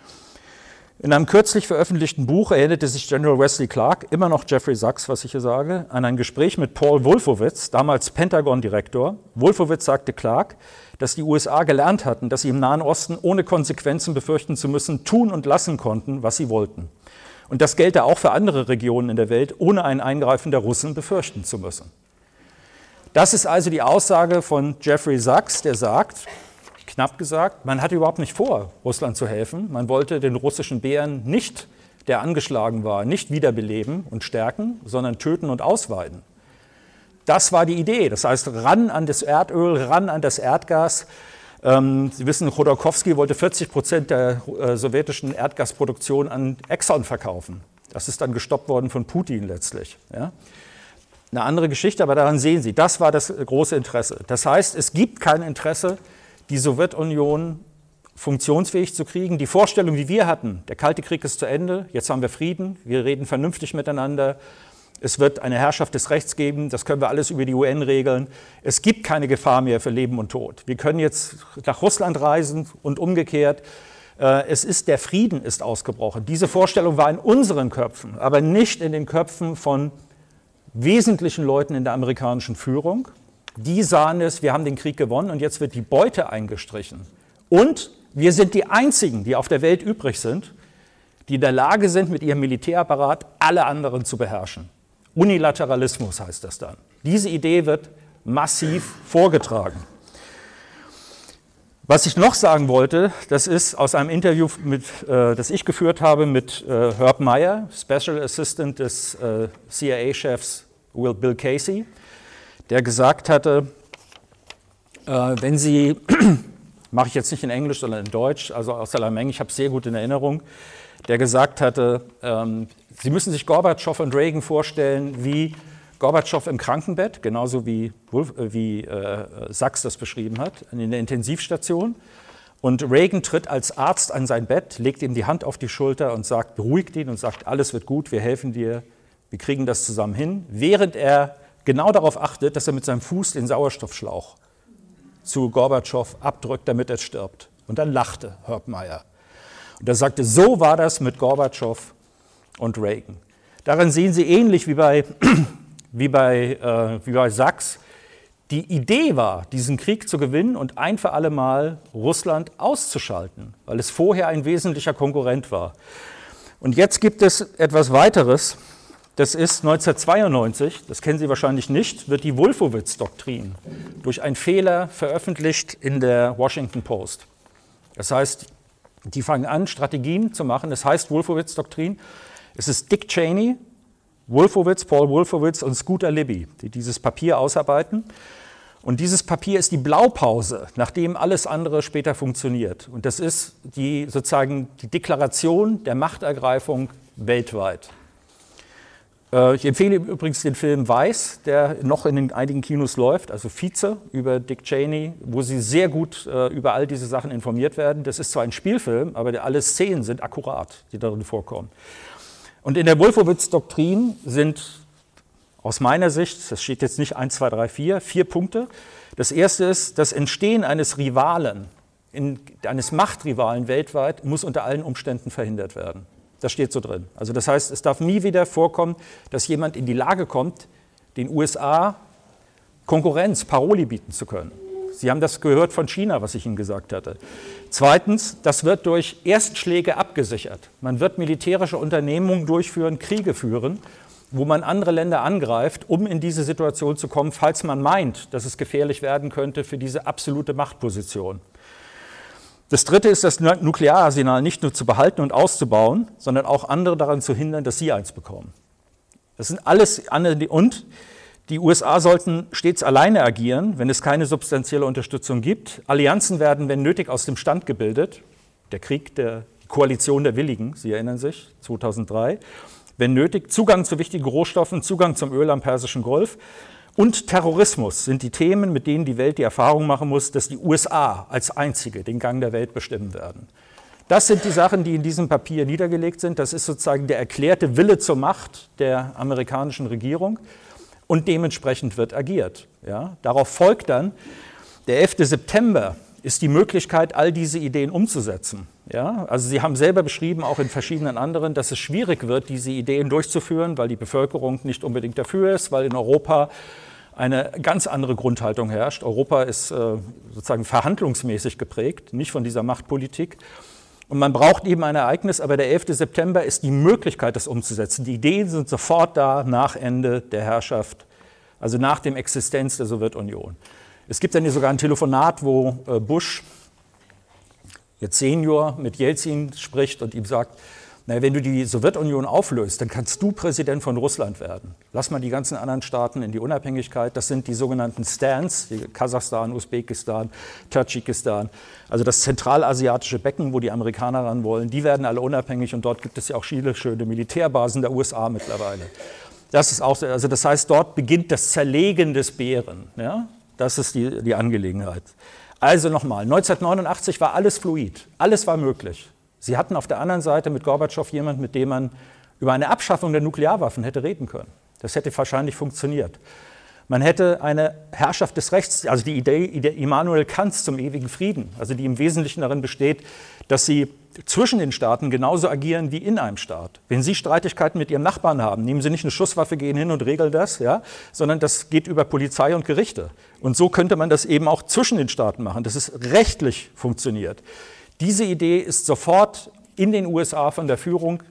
[SPEAKER 1] In einem kürzlich veröffentlichten Buch erinnerte sich General Wesley Clark, immer noch Jeffrey Sachs, was ich hier sage, an ein Gespräch mit Paul Wolfowitz, damals Pentagon-Direktor. Wolfowitz sagte Clark, dass die USA gelernt hatten, dass sie im Nahen Osten ohne Konsequenzen befürchten zu müssen, tun und lassen konnten, was sie wollten. Und das gelte auch für andere Regionen in der Welt, ohne ein Eingreifen der Russen befürchten zu müssen. Das ist also die Aussage von Jeffrey Sachs, der sagt, knapp gesagt, man hatte überhaupt nicht vor, Russland zu helfen. Man wollte den russischen Bären nicht, der angeschlagen war, nicht wiederbeleben und stärken, sondern töten und ausweiden. Das war die Idee. Das heißt, ran an das Erdöl, ran an das Erdgas. Sie wissen, Chodorkowski wollte 40% der sowjetischen Erdgasproduktion an Exxon verkaufen. Das ist dann gestoppt worden von Putin letztlich. Ja? Eine andere Geschichte, aber daran sehen Sie, das war das große Interesse. Das heißt, es gibt kein Interesse, die Sowjetunion funktionsfähig zu kriegen. Die Vorstellung, die wir hatten, der Kalte Krieg ist zu Ende, jetzt haben wir Frieden, wir reden vernünftig miteinander, es wird eine Herrschaft des Rechts geben, das können wir alles über die UN regeln. Es gibt keine Gefahr mehr für Leben und Tod. Wir können jetzt nach Russland reisen und umgekehrt. Der Frieden ist ausgebrochen. Diese Vorstellung war in unseren Köpfen, aber nicht in den Köpfen von wesentlichen Leuten in der amerikanischen Führung. Die sahen es, wir haben den Krieg gewonnen und jetzt wird die Beute eingestrichen. Und wir sind die Einzigen, die auf der Welt übrig sind, die in der Lage sind, mit ihrem Militärapparat alle anderen zu beherrschen. Unilateralismus heißt das dann. Diese Idee wird massiv vorgetragen. Was ich noch sagen wollte, das ist aus einem Interview, das ich geführt habe mit Herb Meyer, Special Assistant des CIA-Chefs Bill Casey, der gesagt hatte, wenn Sie, mache ich jetzt nicht in Englisch, sondern in Deutsch, also aus der Menge, ich habe es sehr gut in Erinnerung, der gesagt hatte, Sie müssen sich Gorbatschow und Reagan vorstellen wie Gorbatschow im Krankenbett, genauso wie Sachs das beschrieben hat, in der Intensivstation. Und Reagan tritt als Arzt an sein Bett, legt ihm die Hand auf die Schulter und sagt, beruhigt ihn und sagt, alles wird gut, wir helfen dir, wir kriegen das zusammen hin, während er genau darauf achtet, dass er mit seinem Fuß den Sauerstoffschlauch zu Gorbatschow abdrückt, damit er stirbt. Und dann lachte Herb Meyer. Und er sagte, so war das mit Gorbatschow und Reagan. Daran sehen Sie ähnlich wie bei Sachs, die Idee war, diesen Krieg zu gewinnen und ein für alle Mal Russland auszuschalten, weil es vorher ein wesentlicher Konkurrent war. Und jetzt gibt es etwas weiteres, Das ist 1992, das kennen Sie wahrscheinlich nicht, wird die Wolfowitz-Doktrin durch einen Fehler veröffentlicht in der Washington Post. Das heißt, die fangen an, Strategien zu machen. Das heißt Wolfowitz-Doktrin. Es ist Dick Cheney, Wolfowitz, Paul Wolfowitz und Scooter Libby, die dieses Papier ausarbeiten. Und dieses Papier ist die Blaupause, nachdem alles andere später funktioniert. Und das ist sozusagen die Deklaration der Machtergreifung weltweit. Ich empfehle übrigens den Film Weiß, der noch in einigen Kinos läuft, also Vize über Dick Cheney, wo Sie sehr gut über all diese Sachen informiert werden. Das ist zwar ein Spielfilm, aber alle Szenen sind akkurat, die darin vorkommen. Und in der Wolfowitz-Doktrin sind aus meiner Sicht, das steht jetzt nicht 1, 2, 3, 4 Punkte. Das erste ist, das Entstehen eines Rivalen, eines Machtrivalen weltweit, muss unter allen Umständen verhindert werden. Das steht so drin. Also das heißt, es darf nie wieder vorkommen, dass jemand in die Lage kommt, den USA Konkurrenz, Paroli bieten zu können. Sie haben das gehört von China, was ich Ihnen gesagt hatte. Zweitens, das wird durch Erstschläge abgesichert. Man wird militärische Unternehmungen durchführen, Kriege führen, wo man andere Länder angreift, um in diese Situation zu kommen, falls man meint, dass es gefährlich werden könnte für diese absolute Machtposition. Das Dritte ist, das Nukleararsenal nicht nur zu behalten und auszubauen, sondern auch andere daran zu hindern, dass sie eins bekommen. Das sind alles und die USA sollten stets alleine agieren, wenn es keine substanzielle Unterstützung gibt. Allianzen werden, wenn nötig, aus dem Stand gebildet. Der Krieg, die Koalition der Willigen, Sie erinnern sich, 2003. Wenn nötig, Zugang zu wichtigen Rohstoffen, Zugang zum Öl am Persischen Golf. Und Terrorismus sind die Themen, mit denen die Welt die Erfahrung machen muss, dass die USA als einzige den Gang der Welt bestimmen werden. Das sind die Sachen, die in diesem Papier niedergelegt sind. Das ist sozusagen der erklärte Wille zur Macht der amerikanischen Regierung und dementsprechend wird agiert. Ja? Darauf folgt dann, der 11. September ist die Möglichkeit, all diese Ideen umzusetzen. Ja? Also Sie haben selber beschrieben, auch in verschiedenen anderen, dass es schwierig wird, diese Ideen durchzuführen, weil die Bevölkerung nicht unbedingt dafür ist, weil in Europa eine ganz andere Grundhaltung herrscht. Europa ist sozusagen verhandlungsmäßig geprägt, nicht von dieser Machtpolitik. Und man braucht eben ein Ereignis, aber der 11. September ist die Möglichkeit, das umzusetzen. Die Ideen sind sofort da nach Ende der Herrschaft, also nach dem Existenz der Sowjetunion. Es gibt dann hier sogar ein Telefonat, wo Bush, jetzt Senior, mit Jelzin spricht und ihm sagt, naja, wenn du die Sowjetunion auflöst, dann kannst du Präsident von Russland werden. Lass mal die ganzen anderen Staaten in die Unabhängigkeit. Das sind die sogenannten Stans, Kasachstan, Usbekistan, Tadschikistan, also das zentralasiatische Becken, wo die Amerikaner ran wollen. Die werden alle unabhängig und dort gibt es ja auch viele schöne Militärbasen der USA mittlerweile. Das ist auch, also das heißt, dort beginnt das Zerlegen des Bären. Ja? Das ist die Angelegenheit. Also nochmal, 1989 war alles fluid, alles war möglich. Sie hatten auf der anderen Seite mit Gorbatschow jemanden, mit dem man über eine Abschaffung der Nuklearwaffen hätte reden können. Das hätte wahrscheinlich funktioniert. Man hätte eine Herrschaft des Rechts, also die Idee Immanuel Kants zum ewigen Frieden, also die im Wesentlichen darin besteht, dass sie zwischen den Staaten genauso agieren wie in einem Staat. Wenn Sie Streitigkeiten mit Ihrem Nachbarn haben, nehmen Sie nicht eine Schusswaffe, gehen hin und regeln das, ja, sondern das geht über Polizei und Gerichte. Und so könnte man das eben auch zwischen den Staaten machen, dass es rechtlich funktioniert. Diese Idee ist sofort in den USA von der Führung.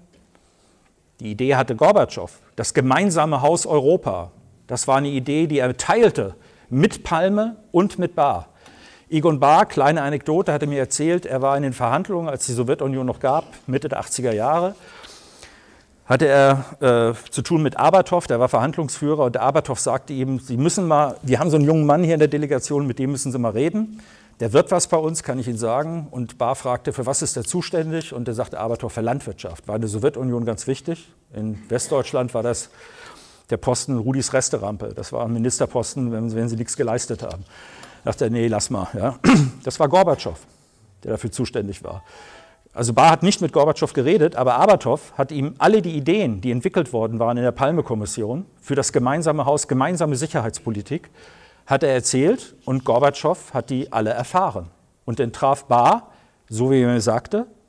[SPEAKER 1] Die Idee hatte Gorbatschow, das gemeinsame Haus Europa. Das war eine Idee, die er teilte mit Palme und mit Bahr. Egon Bahr, kleine Anekdote, hatte mir erzählt, er war in den Verhandlungen, als die Sowjetunion noch gab, Mitte der 80er Jahre, hatte er zu tun mit Abertow, der war Verhandlungsführer, und der Abertow sagte ihm, Sie müssen mal, wir haben so einen jungen Mann hier in der Delegation, mit dem müssen Sie mal reden. Der wird was bei uns, kann ich Ihnen sagen. Und Bahr fragte, für was ist er zuständig? Und er sagte, Abertow, für Landwirtschaft. War in der Sowjetunion ganz wichtig. In Westdeutschland war das der Posten Rudis Resterampe. Das war ein Ministerposten, wenn sie nichts geleistet haben. Da dachte er, nee, lass mal. Ja. Das war Gorbatschow, der dafür zuständig war. Also Bahr hat nicht mit Gorbatschow geredet, aber Abertow hat ihm alle die Ideen, die entwickelt worden waren in der Palme-Kommission für das gemeinsame Haus, gemeinsame Sicherheitspolitik, hat er erzählt und Gorbatschow hat die alle erfahren. Und dann traf Bahr, so wie er mir sagte,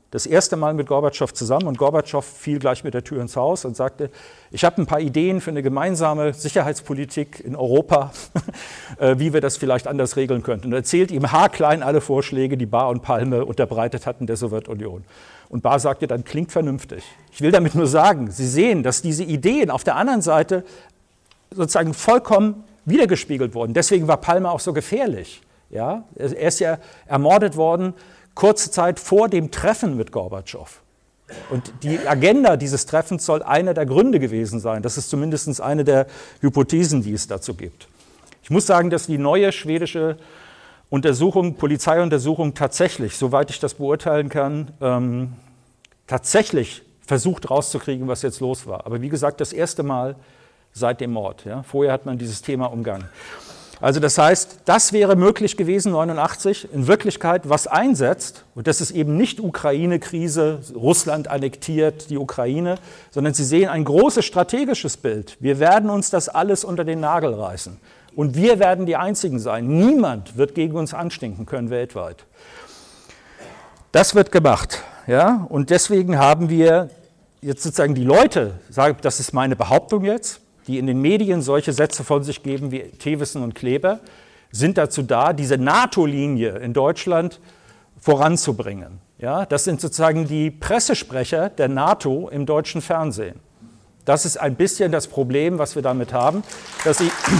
[SPEAKER 1] das erste Mal mit Gorbatschow zusammen und Gorbatschow fiel gleich mit der Tür ins Haus und sagte, ich habe ein paar Ideen für eine gemeinsame Sicherheitspolitik in Europa, wie wir das vielleicht anders regeln könnten. Und erzählt ihm haarklein alle Vorschläge, die Bahr und Palme unterbreitet hatten der Sowjetunion. Und Bahr sagte dann, klingt vernünftig. Ich will damit nur sagen, Sie sehen, dass diese Ideen auf der anderen Seite sozusagen vollkommen wiedergespiegelt wurden. Deswegen war Palme auch so gefährlich. Ja? Er ist ja ermordet worden, kurze Zeit vor dem Treffen mit Gorbatschow. Und die Agenda dieses Treffens soll einer der Gründe gewesen sein. Das ist zumindest eine der Hypothesen, die es dazu gibt. Ich muss sagen, dass die neue schwedische Polizeiuntersuchung tatsächlich, soweit ich das beurteilen kann, tatsächlich versucht rauszukriegen, was jetzt los war. Aber wie gesagt, das erste Mal seit dem Mord. Ja? Vorher hat man dieses Thema umgangen. Also das heißt, das wäre möglich gewesen, 89. In Wirklichkeit, was einsetzt, und das ist eben nicht Ukraine-Krise, Russland annektiert die Ukraine, sondern Sie sehen ein großes strategisches Bild. Wir werden uns das alles unter den Nagel reißen. Und wir werden die Einzigen sein. Niemand wird gegen uns anstinken können weltweit. Das wird gemacht. Ja? Und deswegen haben wir jetzt sozusagen die Leute, das ist meine Behauptung jetzt, die in den Medien solche Sätze von sich geben wie Thewissen und Kleber, sind dazu da, diese NATO-Linie in Deutschland voranzubringen. Ja, das sind sozusagen die Pressesprecher der NATO im deutschen Fernsehen. Das ist ein bisschen das Problem, was wir damit haben, dass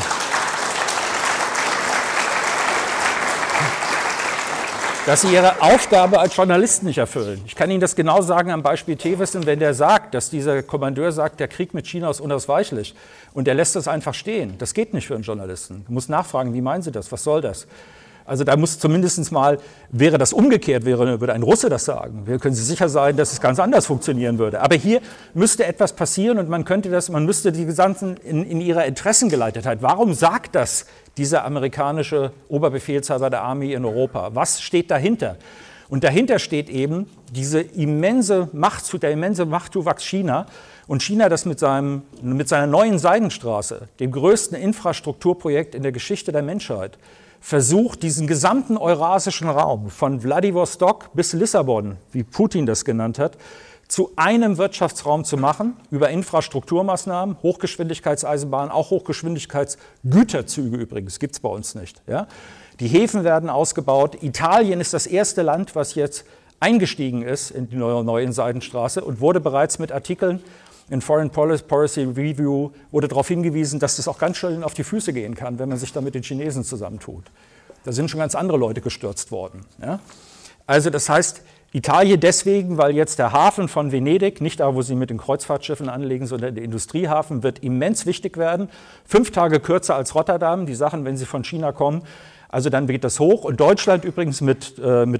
[SPEAKER 1] sie ihre Aufgabe als Journalisten nicht erfüllen. Ich kann Ihnen das genau sagen am Beispiel Thewissen, wenn der sagt, dass dieser Kommandeur sagt, der Krieg mit China ist unausweichlich und er lässt das einfach stehen. Das geht nicht für einen Journalisten. Du musst nachfragen, wie meinen Sie das, was soll das? Also da muss zumindest mal, wäre das umgekehrt, würde ein Russe das sagen. Wir können Sie sicher sein, dass es ganz anders funktionieren würde. Aber hier müsste etwas passieren und man müsste die Gesandten in ihrer Interessengeleitetheit, warum sagt das dieser amerikanische Oberbefehlshaber der Armee in Europa? Was steht dahinter? Und dahinter steht eben der immense Machtzuwachs China. Und China, das mit seiner neuen Seidenstraße, dem größten Infrastrukturprojekt in der Geschichte der Menschheit, versucht, diesen gesamten eurasischen Raum von Wladiwostok bis Lissabon, wie Putin das genannt hat, zu einem Wirtschaftsraum zu machen, über Infrastrukturmaßnahmen, Hochgeschwindigkeitseisenbahnen, auch Hochgeschwindigkeitsgüterzüge übrigens, gibt es bei uns nicht. Ja? Die Häfen werden ausgebaut. Italien ist das erste Land, was jetzt eingestiegen ist in die neue Seidenstraße und wurde bereits mit Artikeln in Foreign Policy Review wurde darauf hingewiesen, dass das auch ganz schön auf die Füße gehen kann, wenn man sich da mit den Chinesen zusammentut. Da sind schon ganz andere Leute gestürzt worden. Ja? Also das heißt, Italien deswegen, weil jetzt der Hafen von Venedig, nicht da, wo sie mit den Kreuzfahrtschiffen anlegen, sondern der Industriehafen, wird immens wichtig werden. 5 Tage kürzer als Rotterdam, die Sachen, wenn sie von China kommen. Also dann geht das hoch. Und Deutschland übrigens mit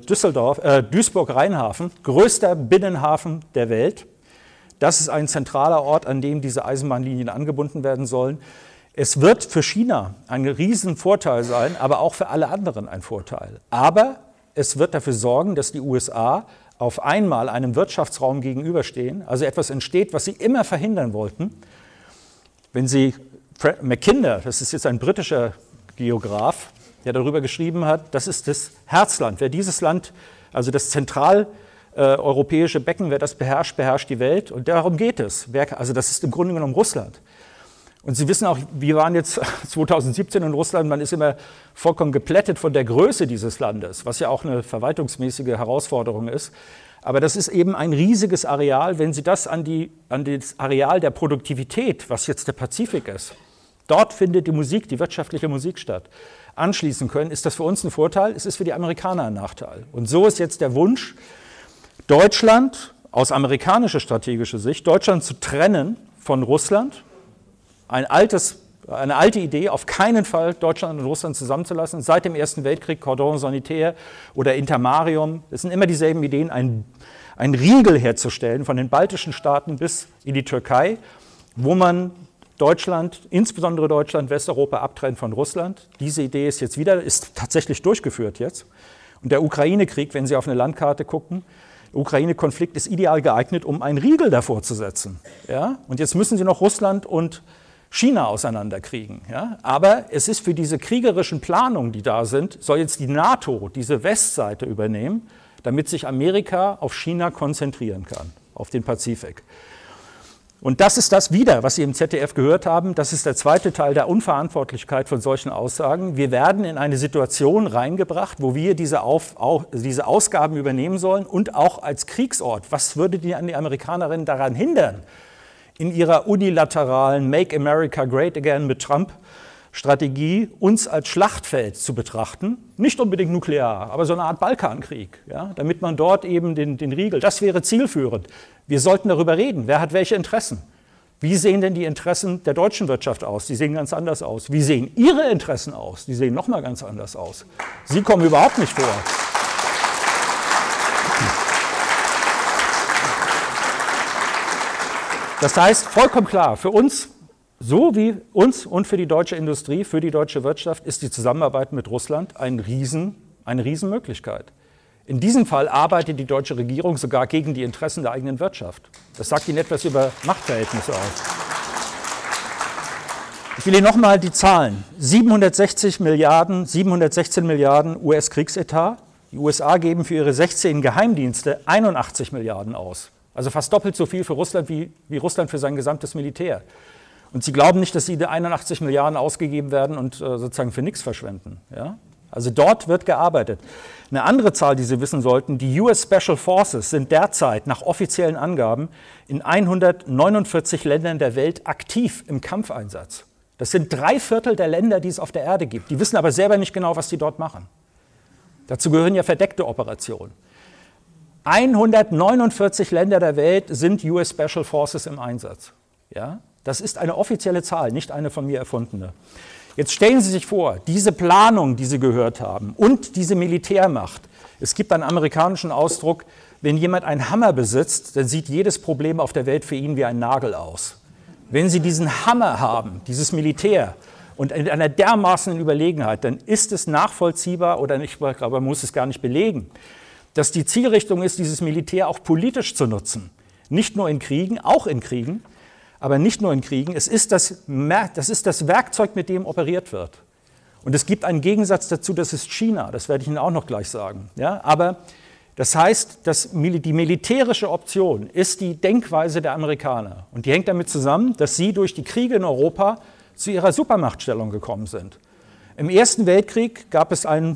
[SPEAKER 1] Duisburg-Rheinhafen, größter Binnenhafen der Welt. Das ist ein zentraler Ort, an dem diese Eisenbahnlinien angebunden werden sollen. Es wird für China ein Riesenvorteil sein, aber auch für alle anderen ein Vorteil. Aber es wird dafür sorgen, dass die USA auf einmal einem Wirtschaftsraum gegenüberstehen, also etwas entsteht, was sie immer verhindern wollten. Wenn Sie Mackinder, das ist jetzt ein britischer Geograf, der darüber geschrieben hat, das ist das Herzland. Wer dieses Land, also das zentraleuropäische Becken, wer das beherrscht, beherrscht die Welt. Und darum geht es. Also das ist im Grunde genommen Russland. Und Sie wissen auch, wir waren jetzt 2017 in Russland, man ist immer vollkommen geplättet von der Größe dieses Landes, was ja auch eine verwaltungsmäßige Herausforderung ist. Aber das ist eben ein riesiges Areal, wenn Sie das an das Areal der Produktivität, was jetzt der Pazifik ist, dort findet die Musik, die wirtschaftliche Musik statt, anschließen können, ist das für uns ein Vorteil, es ist für die Amerikaner ein Nachteil. Und so ist jetzt der Wunsch, Deutschland aus amerikanischer strategischer Sicht, Deutschland zu trennen von Russland, eine alte Idee, auf keinen Fall Deutschland und Russland zusammenzulassen. Seit dem Ersten Weltkrieg, Cordon Sanitaire oder Intermarium, das sind immer dieselben Ideen, einen Riegel herzustellen von den baltischen Staaten bis in die Türkei, wo man Deutschland, insbesondere Deutschland, Westeuropa abtrennt von Russland. Diese Idee ist tatsächlich durchgeführt jetzt. Und der Ukraine-Krieg, wenn Sie auf eine Landkarte gucken, der Ukraine-Konflikt ist ideal geeignet, um einen Riegel davor zu setzen. Ja? Und jetzt müssen Sie noch Russland und China auseinanderkriegen. Ja? Aber es ist für diese kriegerischen Planungen, die da sind, soll jetzt die NATO diese Westseite übernehmen. damit sich Amerika auf China konzentrieren kann, auf den Pazifik. Und das ist das wieder, was Sie im ZDF gehört haben. Das ist der zweite Teil der Unverantwortlichkeit von solchen Aussagen. Wir werden in eine Situation reingebracht, wo wir diese Ausgaben übernehmen sollen und auch als Kriegsort. Was würde die Amerikanerinnen daran hindern, in ihrer unilateralen Make America Great Again mit Trump-Strategie uns als Schlachtfeld zu betrachten? Nicht unbedingt nuklear, aber so eine Art Balkankrieg, ja? Damit man dort eben den Riegel, das wäre zielführend. Wir sollten darüber reden, wer hat welche Interessen. Wie sehen denn die Interessen der deutschen Wirtschaft aus? Die sehen ganz anders aus. Wie sehen Ihre Interessen aus? Die sehen nochmal ganz anders aus. Sie kommen überhaupt nicht vor. Das heißt, vollkommen klar, für uns, so wie uns und für die deutsche Industrie, für die deutsche Wirtschaft, ist die Zusammenarbeit mit Russland eine Riesenmöglichkeit. In diesem Fall arbeitet die deutsche Regierung sogar gegen die Interessen der eigenen Wirtschaft. Das sagt Ihnen etwas über Machtverhältnisse aus. Ich will Ihnen nochmal die Zahlen. 716 Milliarden US-Kriegsetat. Die USA geben für ihre 16 Geheimdienste 81 Milliarden aus. Also fast doppelt so viel für Russland wie Russland für sein gesamtes Militär. Und Sie glauben nicht, dass die 81 Milliarden ausgegeben werden und sozusagen für nichts verschwenden. Ja? Also dort wird gearbeitet. Eine andere Zahl, die Sie wissen sollten, die US Special Forces sind derzeit nach offiziellen Angaben in 149 Ländern der Welt aktiv im Kampfeinsatz. Das sind 3/4 der Länder, die es auf der Erde gibt. Die wissen aber selber nicht genau, was die dort machen. Dazu gehören ja verdeckte Operationen. 149 Länder der Welt sind US Special Forces im Einsatz. Ja? Das ist eine offizielle Zahl, nicht eine von mir erfundene. Jetzt stellen Sie sich vor, diese Planung, die Sie gehört haben, und diese Militärmacht. Es gibt einen amerikanischen Ausdruck, wenn jemand einen Hammer besitzt, dann sieht jedes Problem auf der Welt für ihn wie ein Nagel aus. Wenn Sie diesen Hammer haben, dieses Militär, und in einer dermaßen Überlegenheit, dann ist es nachvollziehbar, oder ich glaube, man muss es gar nicht belegen, dass die Zielrichtung ist, dieses Militär auch politisch zu nutzen. Nicht nur in Kriegen, auch in Kriegen, aber nicht nur in Kriegen. Das ist das Werkzeug, mit dem operiert wird. Und es gibt einen Gegensatz dazu, das ist China, das werde ich Ihnen auch noch gleich sagen. Ja, aber das heißt, die militärische Option ist die Denkweise der Amerikaner. Und die hängt damit zusammen, dass sie durch die Kriege in Europa zu ihrer Supermachtstellung gekommen sind. Im Ersten Weltkrieg gab es einen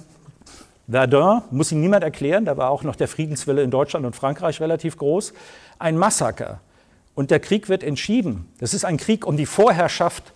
[SPEAKER 1] Verdun, muss Ihnen niemand erklären, da war auch noch der Friedenswille in Deutschland und Frankreich relativ groß, ein Massaker. Und der Krieg wird entschieden. Das ist ein Krieg um die Vorherrschaft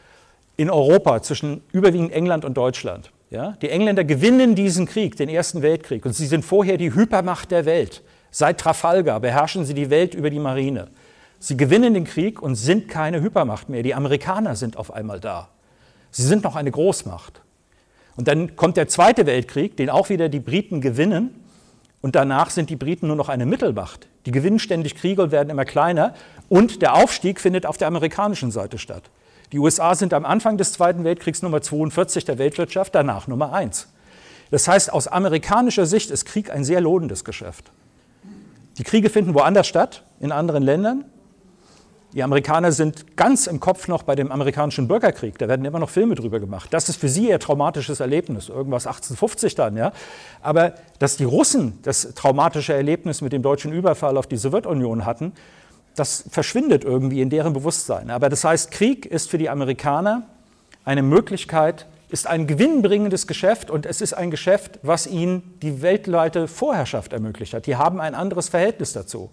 [SPEAKER 1] in Europa zwischen überwiegend England und Deutschland. Ja? Die Engländer gewinnen diesen Krieg, den Ersten Weltkrieg, und sie sind vorher die Hypermacht der Welt. Seit Trafalgar beherrschen sie die Welt über die Marine. Sie gewinnen den Krieg und sind keine Hypermacht mehr. Die Amerikaner sind auf einmal da. Sie sind noch eine Großmacht. Und dann kommt der Zweite Weltkrieg, den auch wieder die Briten gewinnen. Und danach sind die Briten nur noch eine Mittelmacht. Die gewinnen ständig Kriege und werden immer kleiner. Und der Aufstieg findet auf der amerikanischen Seite statt. Die USA sind am Anfang des Zweiten Weltkriegs Nummer 42 der Weltwirtschaft, danach Nummer 1. Das heißt, aus amerikanischer Sicht ist Krieg ein sehr lohnendes Geschäft. Die Kriege finden woanders statt, in anderen Ländern. Die Amerikaner sind ganz im Kopf noch bei dem amerikanischen Bürgerkrieg. Da werden immer noch Filme drüber gemacht. Das ist für sie ihr traumatisches Erlebnis, irgendwas 1850 dann. Ja? Aber dass die Russen das traumatische Erlebnis mit dem deutschen Überfall auf die Sowjetunion hatten, das verschwindet irgendwie in deren Bewusstsein. Aber das heißt, Krieg ist für die Amerikaner eine Möglichkeit, ist ein gewinnbringendes Geschäft, und es ist ein Geschäft, was ihnen die weltweite Vorherrschaft ermöglicht hat. Die haben ein anderes Verhältnis dazu.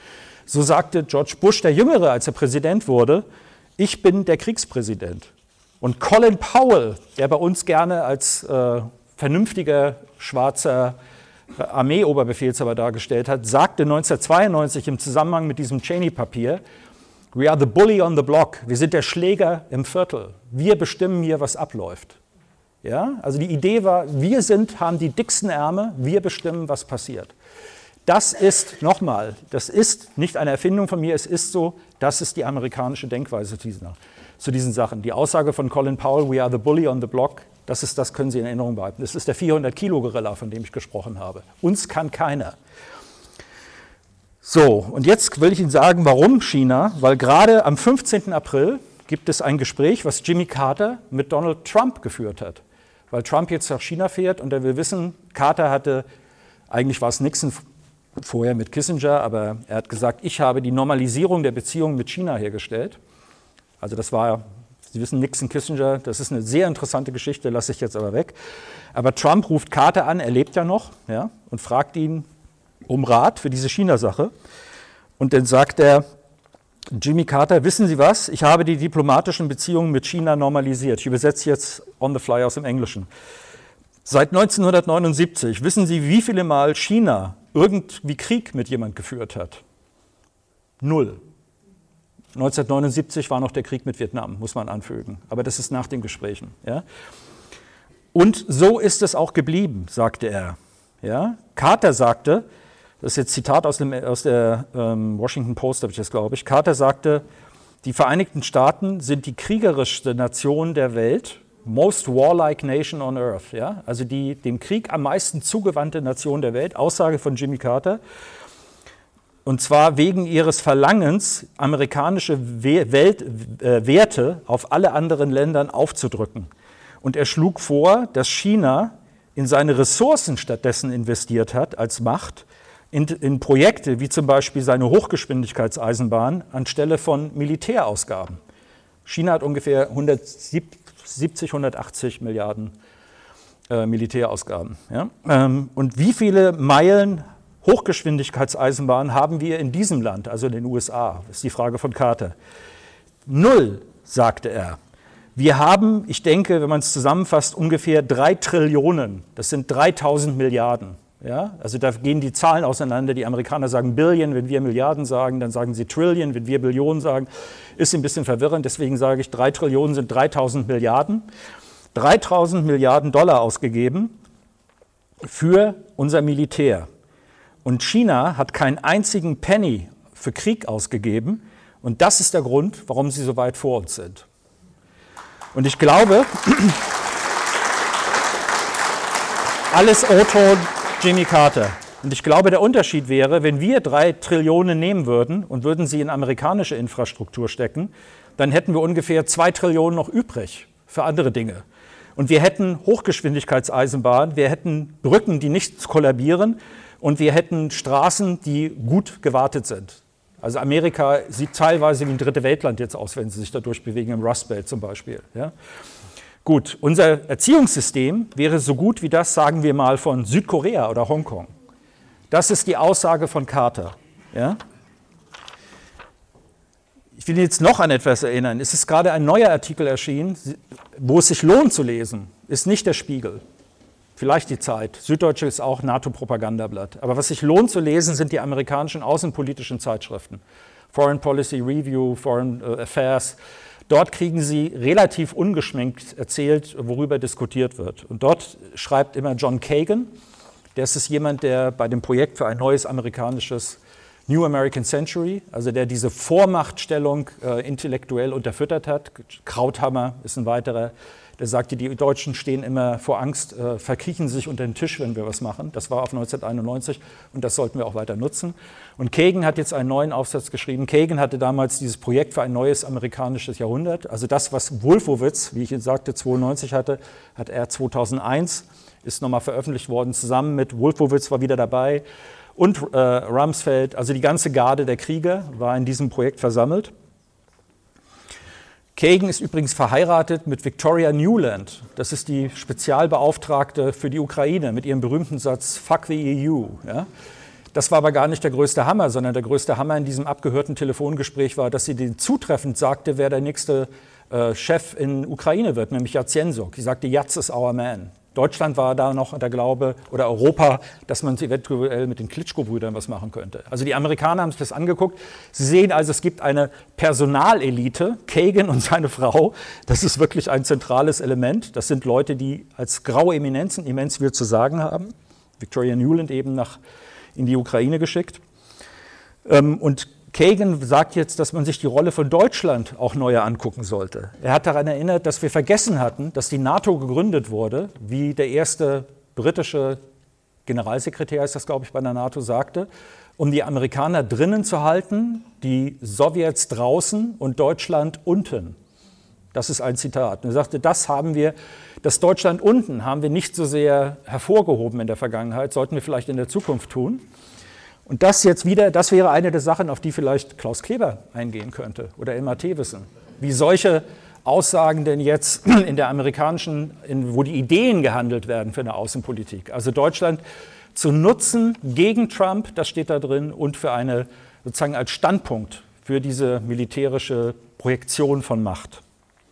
[SPEAKER 1] So sagte George Bush, der Jüngere, als er Präsident wurde, ich bin der Kriegspräsident. Und Colin Powell, der bei uns gerne als vernünftiger schwarzer Armeeoberbefehlshaber dargestellt hat, sagte 1992 im Zusammenhang mit diesem Cheney-Papier, we are the bully on the block, wir sind der Schläger im Viertel, wir bestimmen hier, was abläuft. Ja? Also die Idee war, haben die dicksten Ärmel, wir bestimmen, was passiert. Das ist, nochmal, das ist nicht eine Erfindung von mir, es ist so, das ist die amerikanische Denkweise zu diesen Sachen. Die Aussage von Colin Powell, we are the bully on the block, das können Sie in Erinnerung behalten. Das ist der 400-Kilo-Gorilla, von dem ich gesprochen habe. Uns kann keiner. So, und jetzt will ich Ihnen sagen, warum China, weil gerade am 15. April gibt es ein Gespräch, was Jimmy Carter mit Donald Trump geführt hat. Weil Trump jetzt nach China fährt und er will wissen, Carter hatte Eigentlich war es Nixon vorher mit Kissinger, aber er hat gesagt, ich habe die Normalisierung der Beziehungen mit China hergestellt. Also das war, Sie wissen, Nixon, Kissinger, das ist eine sehr interessante Geschichte, lasse ich jetzt aber weg. Aber Trump ruft Carter an, er lebt ja noch, ja, und fragt ihn um Rat für diese China-Sache. Und dann sagt er, Jimmy Carter, wissen Sie was? Ich habe die diplomatischen Beziehungen mit China normalisiert. Ich übersetze jetzt on the fly aus dem Englischen. Seit 1979, wissen Sie, wie viele Mal China irgendwie Krieg mit jemand geführt hat? 0. 1979 war noch der Krieg mit Vietnam, muss man anfügen. Aber das ist nach den Gesprächen. Ja? Und so ist es auch geblieben, sagte er. Ja? Carter sagte, das ist jetzt Zitat aus der Washington Post, habe ich das, glaube ich. Carter sagte, die Vereinigten Staaten sind die kriegerischste Nation der Welt, most warlike nation on earth. Ja? Also die dem Krieg am meisten zugewandte Nation der Welt, Aussage von Jimmy Carter. Und zwar wegen ihres Verlangens, amerikanische Werte auf alle anderen Ländern aufzudrücken. Und er schlug vor, dass China in seine Ressourcen stattdessen investiert hat als Macht, in Projekte wie zum Beispiel seine Hochgeschwindigkeitseisenbahn anstelle von Militärausgaben. China hat ungefähr 170, 180 Milliarden Militärausgaben. Ja? Und wie viele Meilen Hochgeschwindigkeitseisenbahn haben wir in diesem Land, also in den USA? Das ist die Frage von Carter. 0, sagte er. Wir haben, ich denke, wenn man es zusammenfasst, ungefähr 3 Trillionen. Das sind 3000 Milliarden. Ja? Also da gehen die Zahlen auseinander. Die Amerikaner sagen Billion, wenn wir Milliarden sagen, dann sagen sie Trillion, wenn wir Billionen sagen. Ist ein bisschen verwirrend, deswegen sage ich, 3 Trillionen sind 3000 Milliarden. 3000 Milliarden Dollar ausgegeben für unser Militär. Und China hat keinen einzigen Penny für Krieg ausgegeben. Und das ist der Grund, warum sie so weit vor uns sind. Und ich glaube, alles O-Ton Jimmy Carter. Und ich glaube, der Unterschied wäre, wenn wir 3 Trillionen nehmen würden und würden sie in amerikanische Infrastruktur stecken, dann hätten wir ungefähr 2 Trillionen noch übrig für andere Dinge. Und wir hätten Hochgeschwindigkeitseisenbahn, wir hätten Brücken, die nicht kollabieren, und wir hätten Straßen, die gut gewartet sind. Also Amerika sieht teilweise wie ein dritte Weltland jetzt aus, wenn sie sich da durchbewegen, im Rust Belt zum Beispiel. Ja? Gut, unser Erziehungssystem wäre so gut wie das, sagen wir mal, von Südkorea oder Hongkong. Das ist die Aussage von Carter. Ja? Ich will jetzt noch an etwas erinnern. Es ist gerade ein neuer Artikel erschienen, wo es sich lohnt zu lesen, ist nicht der Spiegel. Vielleicht die Zeit. Süddeutsche ist auch NATO-Propagandablatt. Aber was sich lohnt zu lesen, sind die amerikanischen außenpolitischen Zeitschriften. Foreign Policy Review, Foreign Affairs. Dort kriegen Sie relativ ungeschminkt erzählt, worüber diskutiert wird. Und dort schreibt immer John Kagan. Das ist jemand, der bei dem Projekt für ein neues amerikanisches New American Century, also der diese Vormachtstellung intellektuell unterfüttert hat. Krauthammer ist ein weiterer. Der sagte, die Deutschen stehen immer vor Angst, verkriechen sich unter den Tisch, wenn wir was machen. Das war auf 1991 und das sollten wir auch weiter nutzen. Und Kagan hat jetzt einen neuen Aufsatz geschrieben. Kagan hatte damals dieses Projekt für ein neues amerikanisches Jahrhundert. Also das, was Wolfowitz, wie ich Ihnen sagte, 1992 hatte, hat er 2001, ist nochmal veröffentlicht worden, zusammen mit Wolfowitz war wieder dabei und Rumsfeld. Also die ganze Garde der Krieger war in diesem Projekt versammelt. Kagan ist übrigens verheiratet mit Victoria Nuland. Das ist die Spezialbeauftragte für die Ukraine mit ihrem berühmten Satz Fuck the EU. Ja? Das war aber gar nicht der größte Hammer, sondern der größte Hammer in diesem abgehörten Telefongespräch war, dass sie den zutreffend sagte, wer der nächste Chef in Ukraine wird, nämlich Jazenjuk. Sie sagte, Jatz is our man. Deutschland war da noch der Glaube, oder Europa, dass man eventuell mit den Klitschko-Brüdern was machen könnte. Also die Amerikaner haben sich das angeguckt. Sie sehen also, es gibt eine Personalelite, Kagan und seine Frau. Das ist wirklich ein zentrales Element. Das sind Leute, die als graue Eminenzen immens viel zu sagen haben. Victoria Nuland eben in die Ukraine geschickt. Und Kagan sagt jetzt, dass man sich die Rolle von Deutschland auch neu angucken sollte. Er hat daran erinnert, dass wir vergessen hatten, dass die NATO gegründet wurde, wie der erste britische Generalsekretär, ist das, glaube ich, bei der NATO sagte, um die Amerikaner drinnen zu halten, die Sowjets draußen und Deutschland unten. Das ist ein Zitat. Und er sagte, das Deutschland unten haben wir nicht so sehr hervorgehoben in der Vergangenheit, sollten wir vielleicht in der Zukunft tun. Und das wäre eine der Sachen, auf die vielleicht Klaus Kleber eingehen könnte oder Elmar Thewissen. Wie solche Aussagen denn jetzt in der amerikanischen, wo die Ideen gehandelt werden für eine Außenpolitik. Also Deutschland zu nutzen gegen Trump, das steht da drin, und für eine, sozusagen als Standpunkt für diese militärische Projektion von Macht.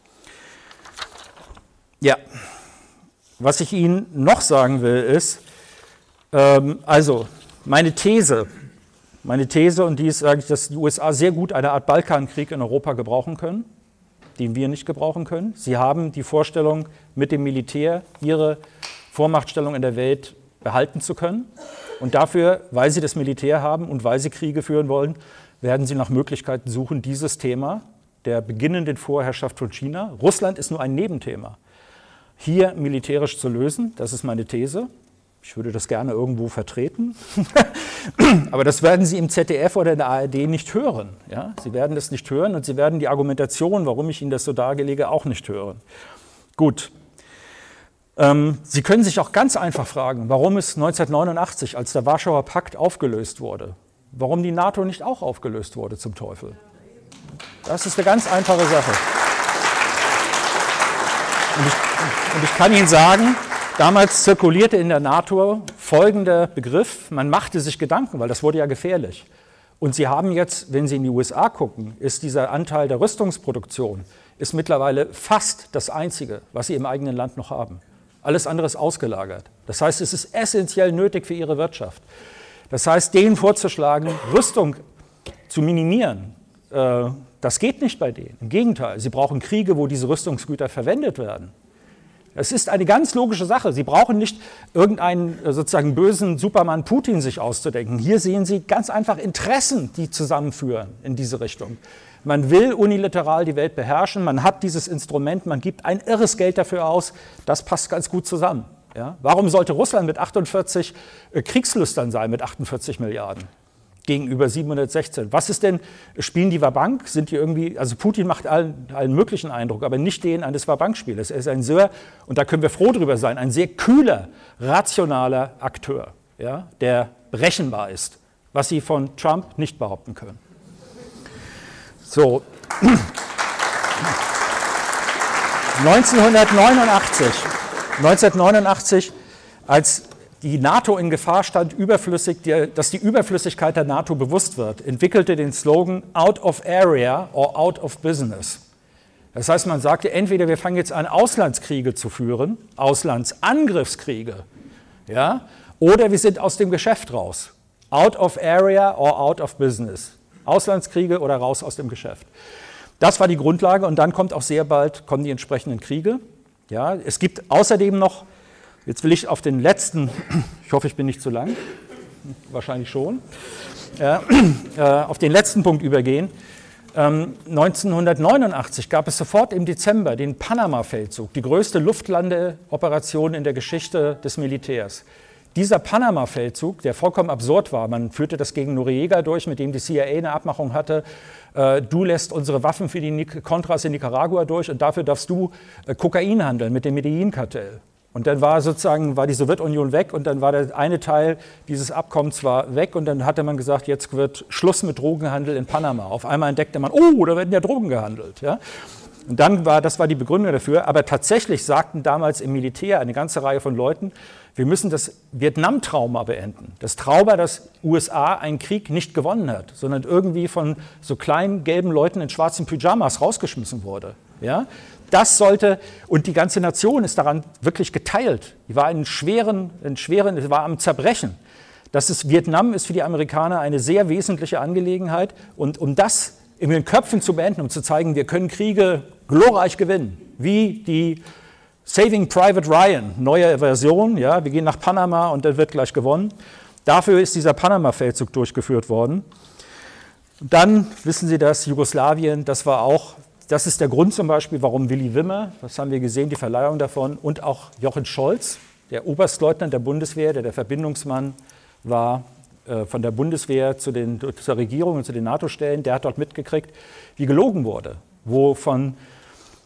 [SPEAKER 1] Ja, was ich Ihnen noch sagen will, ist, also meine These, und die ist, sage ich, dass die USA sehr gut eine Art Balkankrieg in Europa gebrauchen können, den wir nicht gebrauchen können. Sie haben die Vorstellung, mit dem Militär ihre Vormachtstellung in der Welt behalten zu können. Und dafür, weil sie das Militär haben und weil sie Kriege führen wollen, werden sie nach Möglichkeiten suchen, dieses Thema der beginnenden Vorherrschaft von China, Russland ist nur ein Nebenthema, hier militärisch zu lösen. Das ist meine These. Ich würde das gerne irgendwo vertreten. Aber das werden Sie im ZDF oder in der ARD nicht hören. Ja? Sie werden das nicht hören und Sie werden die Argumentation, warum ich Ihnen das so darlege, auch nicht hören. Gut. Sie können sich auch ganz einfach fragen, warum es 1989, als der Warschauer Pakt aufgelöst wurde, warum die NATO nicht auch aufgelöst wurde zum Teufel. Das ist eine ganz einfache Sache. Und ich kann Ihnen sagen, damals zirkulierte in der NATO folgender Begriff, man machte sich Gedanken, weil das wurde ja gefährlich. Und Sie haben jetzt, wenn Sie in die USA gucken, ist dieser Anteil der Rüstungsproduktion ist mittlerweile fast das Einzige, was Sie im eigenen Land noch haben. Alles andere ist ausgelagert. Das heißt, es ist essentiell nötig für Ihre Wirtschaft. Das heißt, denen vorzuschlagen, Rüstung zu minimieren, das geht nicht bei denen. Im Gegenteil, sie brauchen Kriege, wo diese Rüstungsgüter verwendet werden. Es ist eine ganz logische Sache. Sie brauchen nicht irgendeinen sozusagen bösen Supermann Putin sich auszudenken. Hier sehen Sie ganz einfach Interessen, die zusammenführen in diese Richtung. Man will unilateral die Welt beherrschen, man hat dieses Instrument, man gibt ein irres Geld dafür aus. Das passt ganz gut zusammen. Ja? Warum sollte Russland mit 48 kriegslüstern sein, mit 48 Milliarden? Gegenüber 716. Was ist denn, spielen die Wabank? Sind die irgendwie, also Putin macht allen möglichen Eindruck, aber nicht den eines Wabank-Spielers. Er ist ein sehr, und da können wir froh drüber sein, ein sehr kühler, rationaler Akteur, ja, der berechenbar ist, was sie von Trump nicht behaupten können. So. 1989, als die NATO in Gefahr stand, dass die Überflüssigkeit der NATO bewusst wird, entwickelte den Slogan Out of Area or Out of Business. Das heißt, man sagte, entweder wir fangen jetzt an, Auslandskriege zu führen, Auslandsangriffskriege, ja, oder wir sind aus dem Geschäft raus. Out of Area or Out of Business. Auslandskriege oder raus aus dem Geschäft. Das war die Grundlage und dann kommen die entsprechenden Kriege. Ja, es gibt außerdem noch, jetzt will ich auf den letzten, ich hoffe, ich bin nicht zu lang, wahrscheinlich schon, auf den letzten Punkt übergehen. 1989 gab es sofort im Dezember den Panama-Feldzug, die größte Luftlandeoperation in der Geschichte des Militärs. Dieser Panama-Feldzug, der vollkommen absurd war, man führte das gegen Noriega durch, mit dem die CIA eine Abmachung hatte, du lässt unsere Waffen für die Contras in Nicaragua durch und dafür darfst du Kokain handeln mit dem Medellin-Kartell. Und dann war die Sowjetunion weg und dann war der eine Teil dieses Abkommens weg und dann hatte man gesagt, jetzt wird Schluss mit Drogenhandel in Panama. Auf einmal entdeckte man, oh, da werden ja Drogen gehandelt. Ja? Und das war die Begründung dafür, aber tatsächlich sagten damals im Militär eine ganze Reihe von Leuten, wir müssen das Vietnam-Trauma beenden. Das Trauma, dass USA einen Krieg nicht gewonnen hat, sondern irgendwie von so kleinen gelben Leuten in schwarzen Pyjamas rausgeschmissen wurde. Ja? Das sollte, und die ganze Nation ist daran wirklich geteilt. Die war war am Zerbrechen. Vietnam ist für die Amerikaner eine sehr wesentliche Angelegenheit. Und um das in den Köpfen zu beenden, um zu zeigen, wir können Kriege glorreich gewinnen, wie die Saving Private Ryan, neue Version, ja, wir gehen nach Panama und dann wird gleich gewonnen. Dafür ist dieser Panama-Feldzug durchgeführt worden. Und dann, wissen Sie das, Jugoslawien, das ist der Grund zum Beispiel, warum Willy Wimmer, das haben wir gesehen, die Verleihung davon, und auch Jochen Scholz, der Oberstleutnant der Bundeswehr, der Verbindungsmann war von der Bundeswehr zur Regierung und zu den NATO-Stellen, der hat dort mitgekriegt, wie gelogen wurde, wo von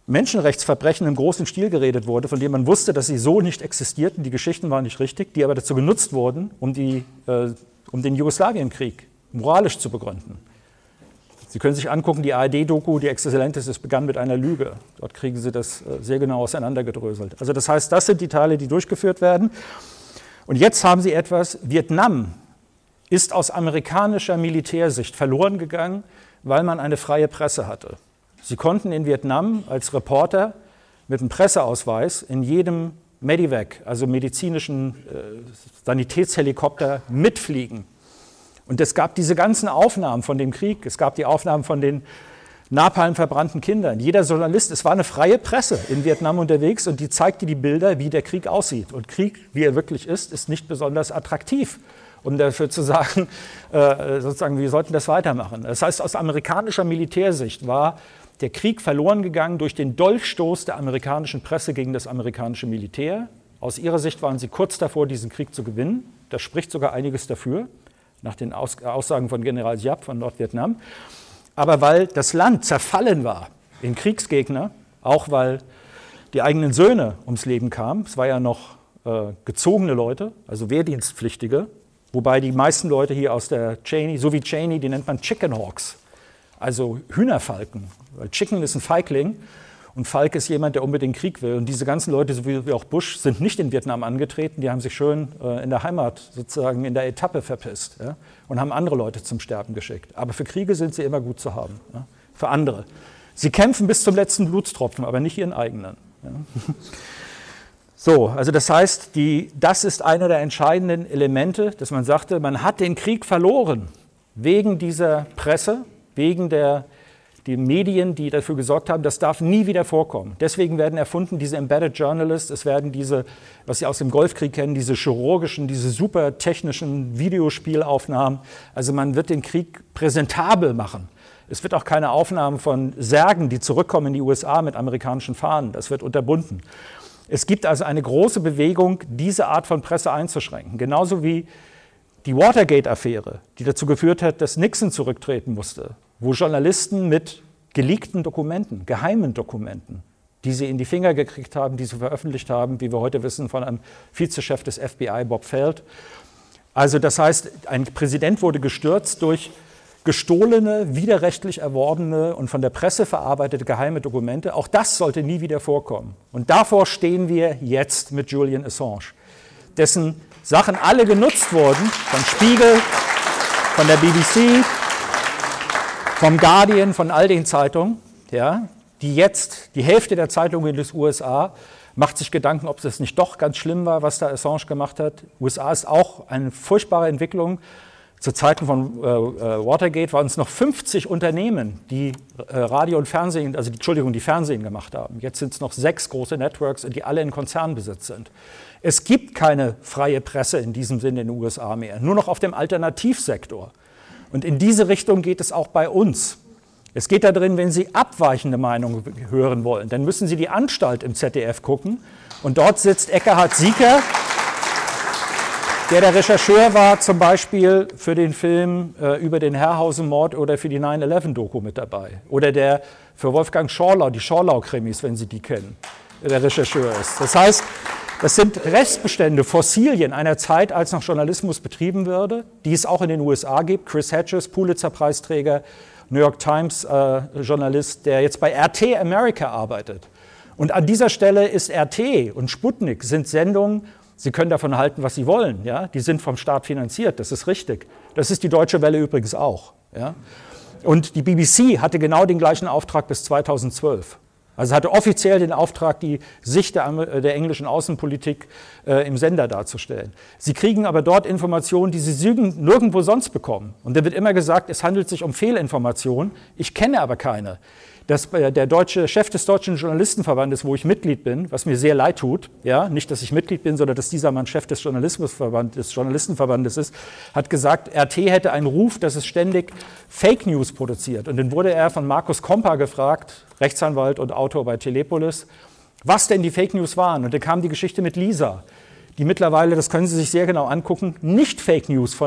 [SPEAKER 1] Menschenrechtsverbrechen im großen Stil geredet wurde, von denen man wusste, dass sie so nicht existierten, die Geschichten waren nicht richtig, die aber dazu genutzt wurden, um den Jugoslawienkrieg moralisch zu begründen. Sie können sich angucken, die ARD-Doku, die exzellent ist, es begann mit einer Lüge. Dort kriegen Sie das sehr genau auseinandergedröselt. Also das heißt, das sind die Teile, die durchgeführt werden. Und jetzt haben Sie etwas, Vietnam ist aus amerikanischer Militärsicht verloren gegangen, weil man eine freie Presse hatte. Sie konnten in Vietnam als Reporter mit einem Presseausweis in jedem Medivac, also medizinischen Sanitätshelikopter, mitfliegen. Und es gab diese ganzen Aufnahmen von dem Krieg, es gab die Aufnahmen von den napalmverbrannten Kindern. Jeder Journalist, es war eine freie Presse in Vietnam unterwegs und die zeigte die Bilder, wie der Krieg aussieht. Und Krieg, wie er wirklich ist nicht besonders attraktiv, um dafür zu sagen, sozusagen, wir sollten das weitermachen. Das heißt, aus amerikanischer Militärsicht war der Krieg verloren gegangen durch den Dolchstoß der amerikanischen Presse gegen das amerikanische Militär. Aus ihrer Sicht waren sie kurz davor, diesen Krieg zu gewinnen. Das spricht sogar einiges dafür, nach den Aussagen von General Giap von Nordvietnam. Aber weil das Land zerfallen war in Kriegsgegner, auch weil die eigenen Söhne ums Leben kamen, es war ja noch gezogene Leute, also Wehrdienstpflichtige, wobei die meisten Leute hier aus der Cheney, so wie Cheney, die nennt man Chicken Hawks, also Hühnerfalken, weil Chicken ist ein Feigling und Falk ist jemand, der unbedingt Krieg will. Und diese ganzen Leute, so wie auch Bush, sind nicht in Vietnam angetreten, die haben sich schön in der Heimat sozusagen in der Etappe verpisst, ja, und haben andere Leute zum Sterben geschickt. Aber für Kriege sind sie immer gut zu haben, ja, für andere. Sie kämpfen bis zum letzten Blutstropfen, aber nicht ihren eigenen. Ja. So, also das heißt, das ist einer der entscheidenden Elemente, dass man sagte, man hat den Krieg verloren wegen dieser Presse, wegen die Medien, die dafür gesorgt haben, das darf nie wieder vorkommen. Deswegen werden erfunden diese Embedded Journalists, es werden diese, was Sie aus dem Golfkrieg kennen, diese chirurgischen, diese super technischen Videospielaufnahmen. Also man wird den Krieg präsentabel machen. Es wird auch keine Aufnahmen von Särgen, die zurückkommen in die USA mit amerikanischen Fahnen. Das wird unterbunden. Es gibt also eine große Bewegung, diese Art von Presse einzuschränken. Genauso wie die Watergate-Affäre, die dazu geführt hat, dass Nixon zurücktreten musste, wo Journalisten mit geleakten Dokumenten, geheimen Dokumenten, die sie in die Finger gekriegt haben, die sie veröffentlicht haben, wie wir heute wissen von einem Vizechef des FBI, Bob Feld. Also das heißt, ein Präsident wurde gestürzt durch gestohlene, widerrechtlich erworbene und von der Presse verarbeitete geheime Dokumente. Auch das sollte nie wieder vorkommen. Und davor stehen wir jetzt mit Julian Assange, dessen Sachen alle genutzt wurden, vom Spiegel, von der BBC, vom Guardian, von all den Zeitungen, ja, die jetzt, die Hälfte der Zeitungen in den USA macht sich Gedanken, ob das nicht doch ganz schlimm war, was da Assange gemacht hat. USA ist auch eine furchtbare Entwicklung. Zu Zeiten von Watergate waren es noch 50 Unternehmen, die Radio und Fernsehen, also die Fernsehen gemacht haben. Jetzt sind es noch 6 große Networks, die alle in Konzernbesitz sind. Es gibt keine freie Presse in diesem Sinne in den USA mehr, nur noch auf dem Alternativsektor. Und in diese Richtung geht es auch bei uns. Es geht da drin, wenn Sie abweichende Meinungen hören wollen, dann müssen Sie die Anstalt im ZDF gucken. Und dort sitzt Ekkehard Sieker, der Rechercheur war zum Beispiel für den Film über den Herrhausen-Mord oder für die 9/11-Doku mit dabei. Oder der für Wolfgang Schorlau, die Schorlau-Krimis, wenn Sie die kennen, der Rechercheur ist. Das heißt, das sind Restbestände, Fossilien einer Zeit, als noch Journalismus betrieben wurde, die es auch in den USA gibt. Chris Hedges, Pulitzer-Preisträger, New York Times-Journalist, der jetzt bei RT America arbeitet. Und an dieser Stelle ist RT und Sputnik sind Sendungen, Sie können davon halten, was Sie wollen. Ja? Die sind vom Staat finanziert, das ist richtig. Das ist die Deutsche Welle übrigens auch. Ja? Und die BBC hatte genau den gleichen Auftrag bis 2012. Also hatte offiziell den Auftrag, die Sicht der englischen Außenpolitik im Sender darzustellen. Sie kriegen aber dort Informationen, die sie nirgendwo sonst bekommen. Und da wird immer gesagt, es handelt sich um Fehlinformationen. Ich kenne aber keine. Der Chef des Deutschen Journalistenverbandes, wo ich Mitglied bin, was mir sehr leid tut, ja, nicht, dass ich Mitglied bin, sondern dass dieser Mann Chef des Journalistenverbandes ist, hat gesagt, RT hätte einen Ruf, dass es ständig Fake News produziert. Und dann wurde er von Markus Kompa gefragt, Rechtsanwalt und Autor bei Telepolis, was denn die Fake News waren. Und dann kam die Geschichte mit Lisa, die mittlerweile, das können Sie sich sehr genau angucken, nicht Fake News von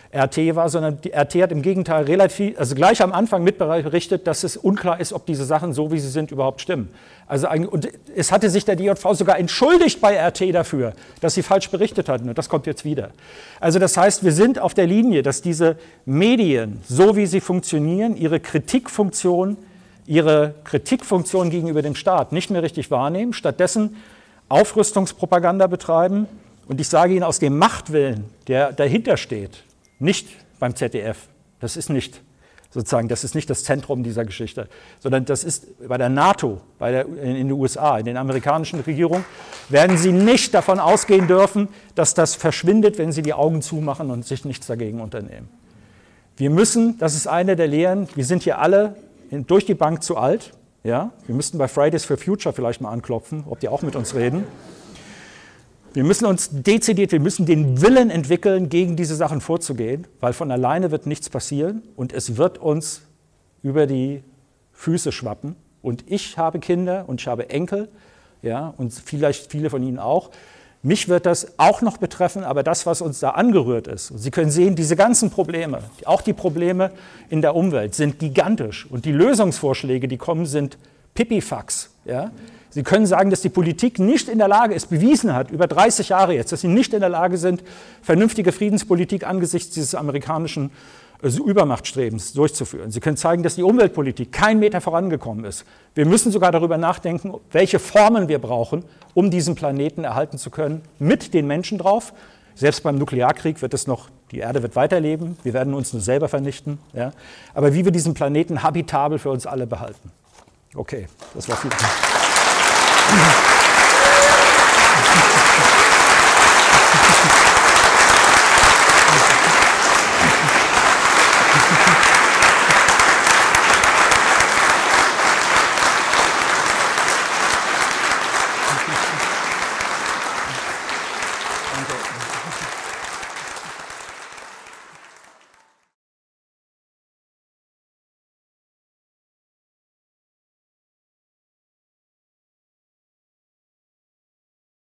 [SPEAKER 2] RT war, sondern die RT hat im Gegenteil gleich am Anfang mitberichtet, dass es unklar ist, ob diese Sachen so, wie sie sind, überhaupt stimmen. Und es hatte sich der DJV sogar entschuldigt bei RT dafür, dass sie falsch berichtet hatten, und das kommt jetzt wieder. Also das heißt, wir sind auf der Linie, dass diese Medien, so wie sie funktionieren, ihre Kritikfunktion gegenüber dem Staat nicht mehr richtig wahrnehmen, stattdessen Aufrüstungspropaganda betreiben. Und ich sage Ihnen aus dem Machtwillen, der dahinter steht, nicht beim ZDF, das ist nicht das Zentrum dieser Geschichte, sondern das ist bei der NATO, in den USA, in den amerikanischen Regierungen, werden Sie nicht davon ausgehen dürfen, dass das verschwindet, wenn Sie die Augen zumachen und sich nichts dagegen unternehmen. Wir müssen, das ist eine der Lehren, wir sind hier alle durch die Bank zu alt. Ja? Wir müssten bei Fridays for Future vielleicht mal anklopfen, ob die auch mit uns reden. Wir müssen den Willen entwickeln, gegen diese Sachen vorzugehen, weil von alleine wird nichts passieren und es wird uns über die Füße schwappen. Und ich habe Kinder und ich habe Enkel, ja, und vielleicht viele von Ihnen auch. Mich wird das auch noch betreffen, aber das, was uns da angerührt ist, und Sie können sehen, diese ganzen Probleme, auch die Probleme in der Umwelt, sind gigantisch. Und die Lösungsvorschläge, die kommen, sind Pipifax. Ja? Sie können sagen, dass die Politik nicht in der Lage ist, bewiesen hat, über 30 Jahre jetzt, dass sie nicht in der Lage sind, vernünftige Friedenspolitik angesichts dieses amerikanischen Übermachtstrebens durchzuführen. Sie können zeigen, dass die Umweltpolitik keinen Meter vorangekommen ist. Wir müssen sogar darüber nachdenken, welche Formen wir brauchen, um diesen Planeten erhalten zu können, mit den Menschen drauf. Selbst beim Nuklearkrieg wird es noch, die Erde wird weiterleben, wir werden uns nur selber vernichten. Ja? Aber wie wir diesen Planeten habitabel für uns alle behalten. Okay, das war viel.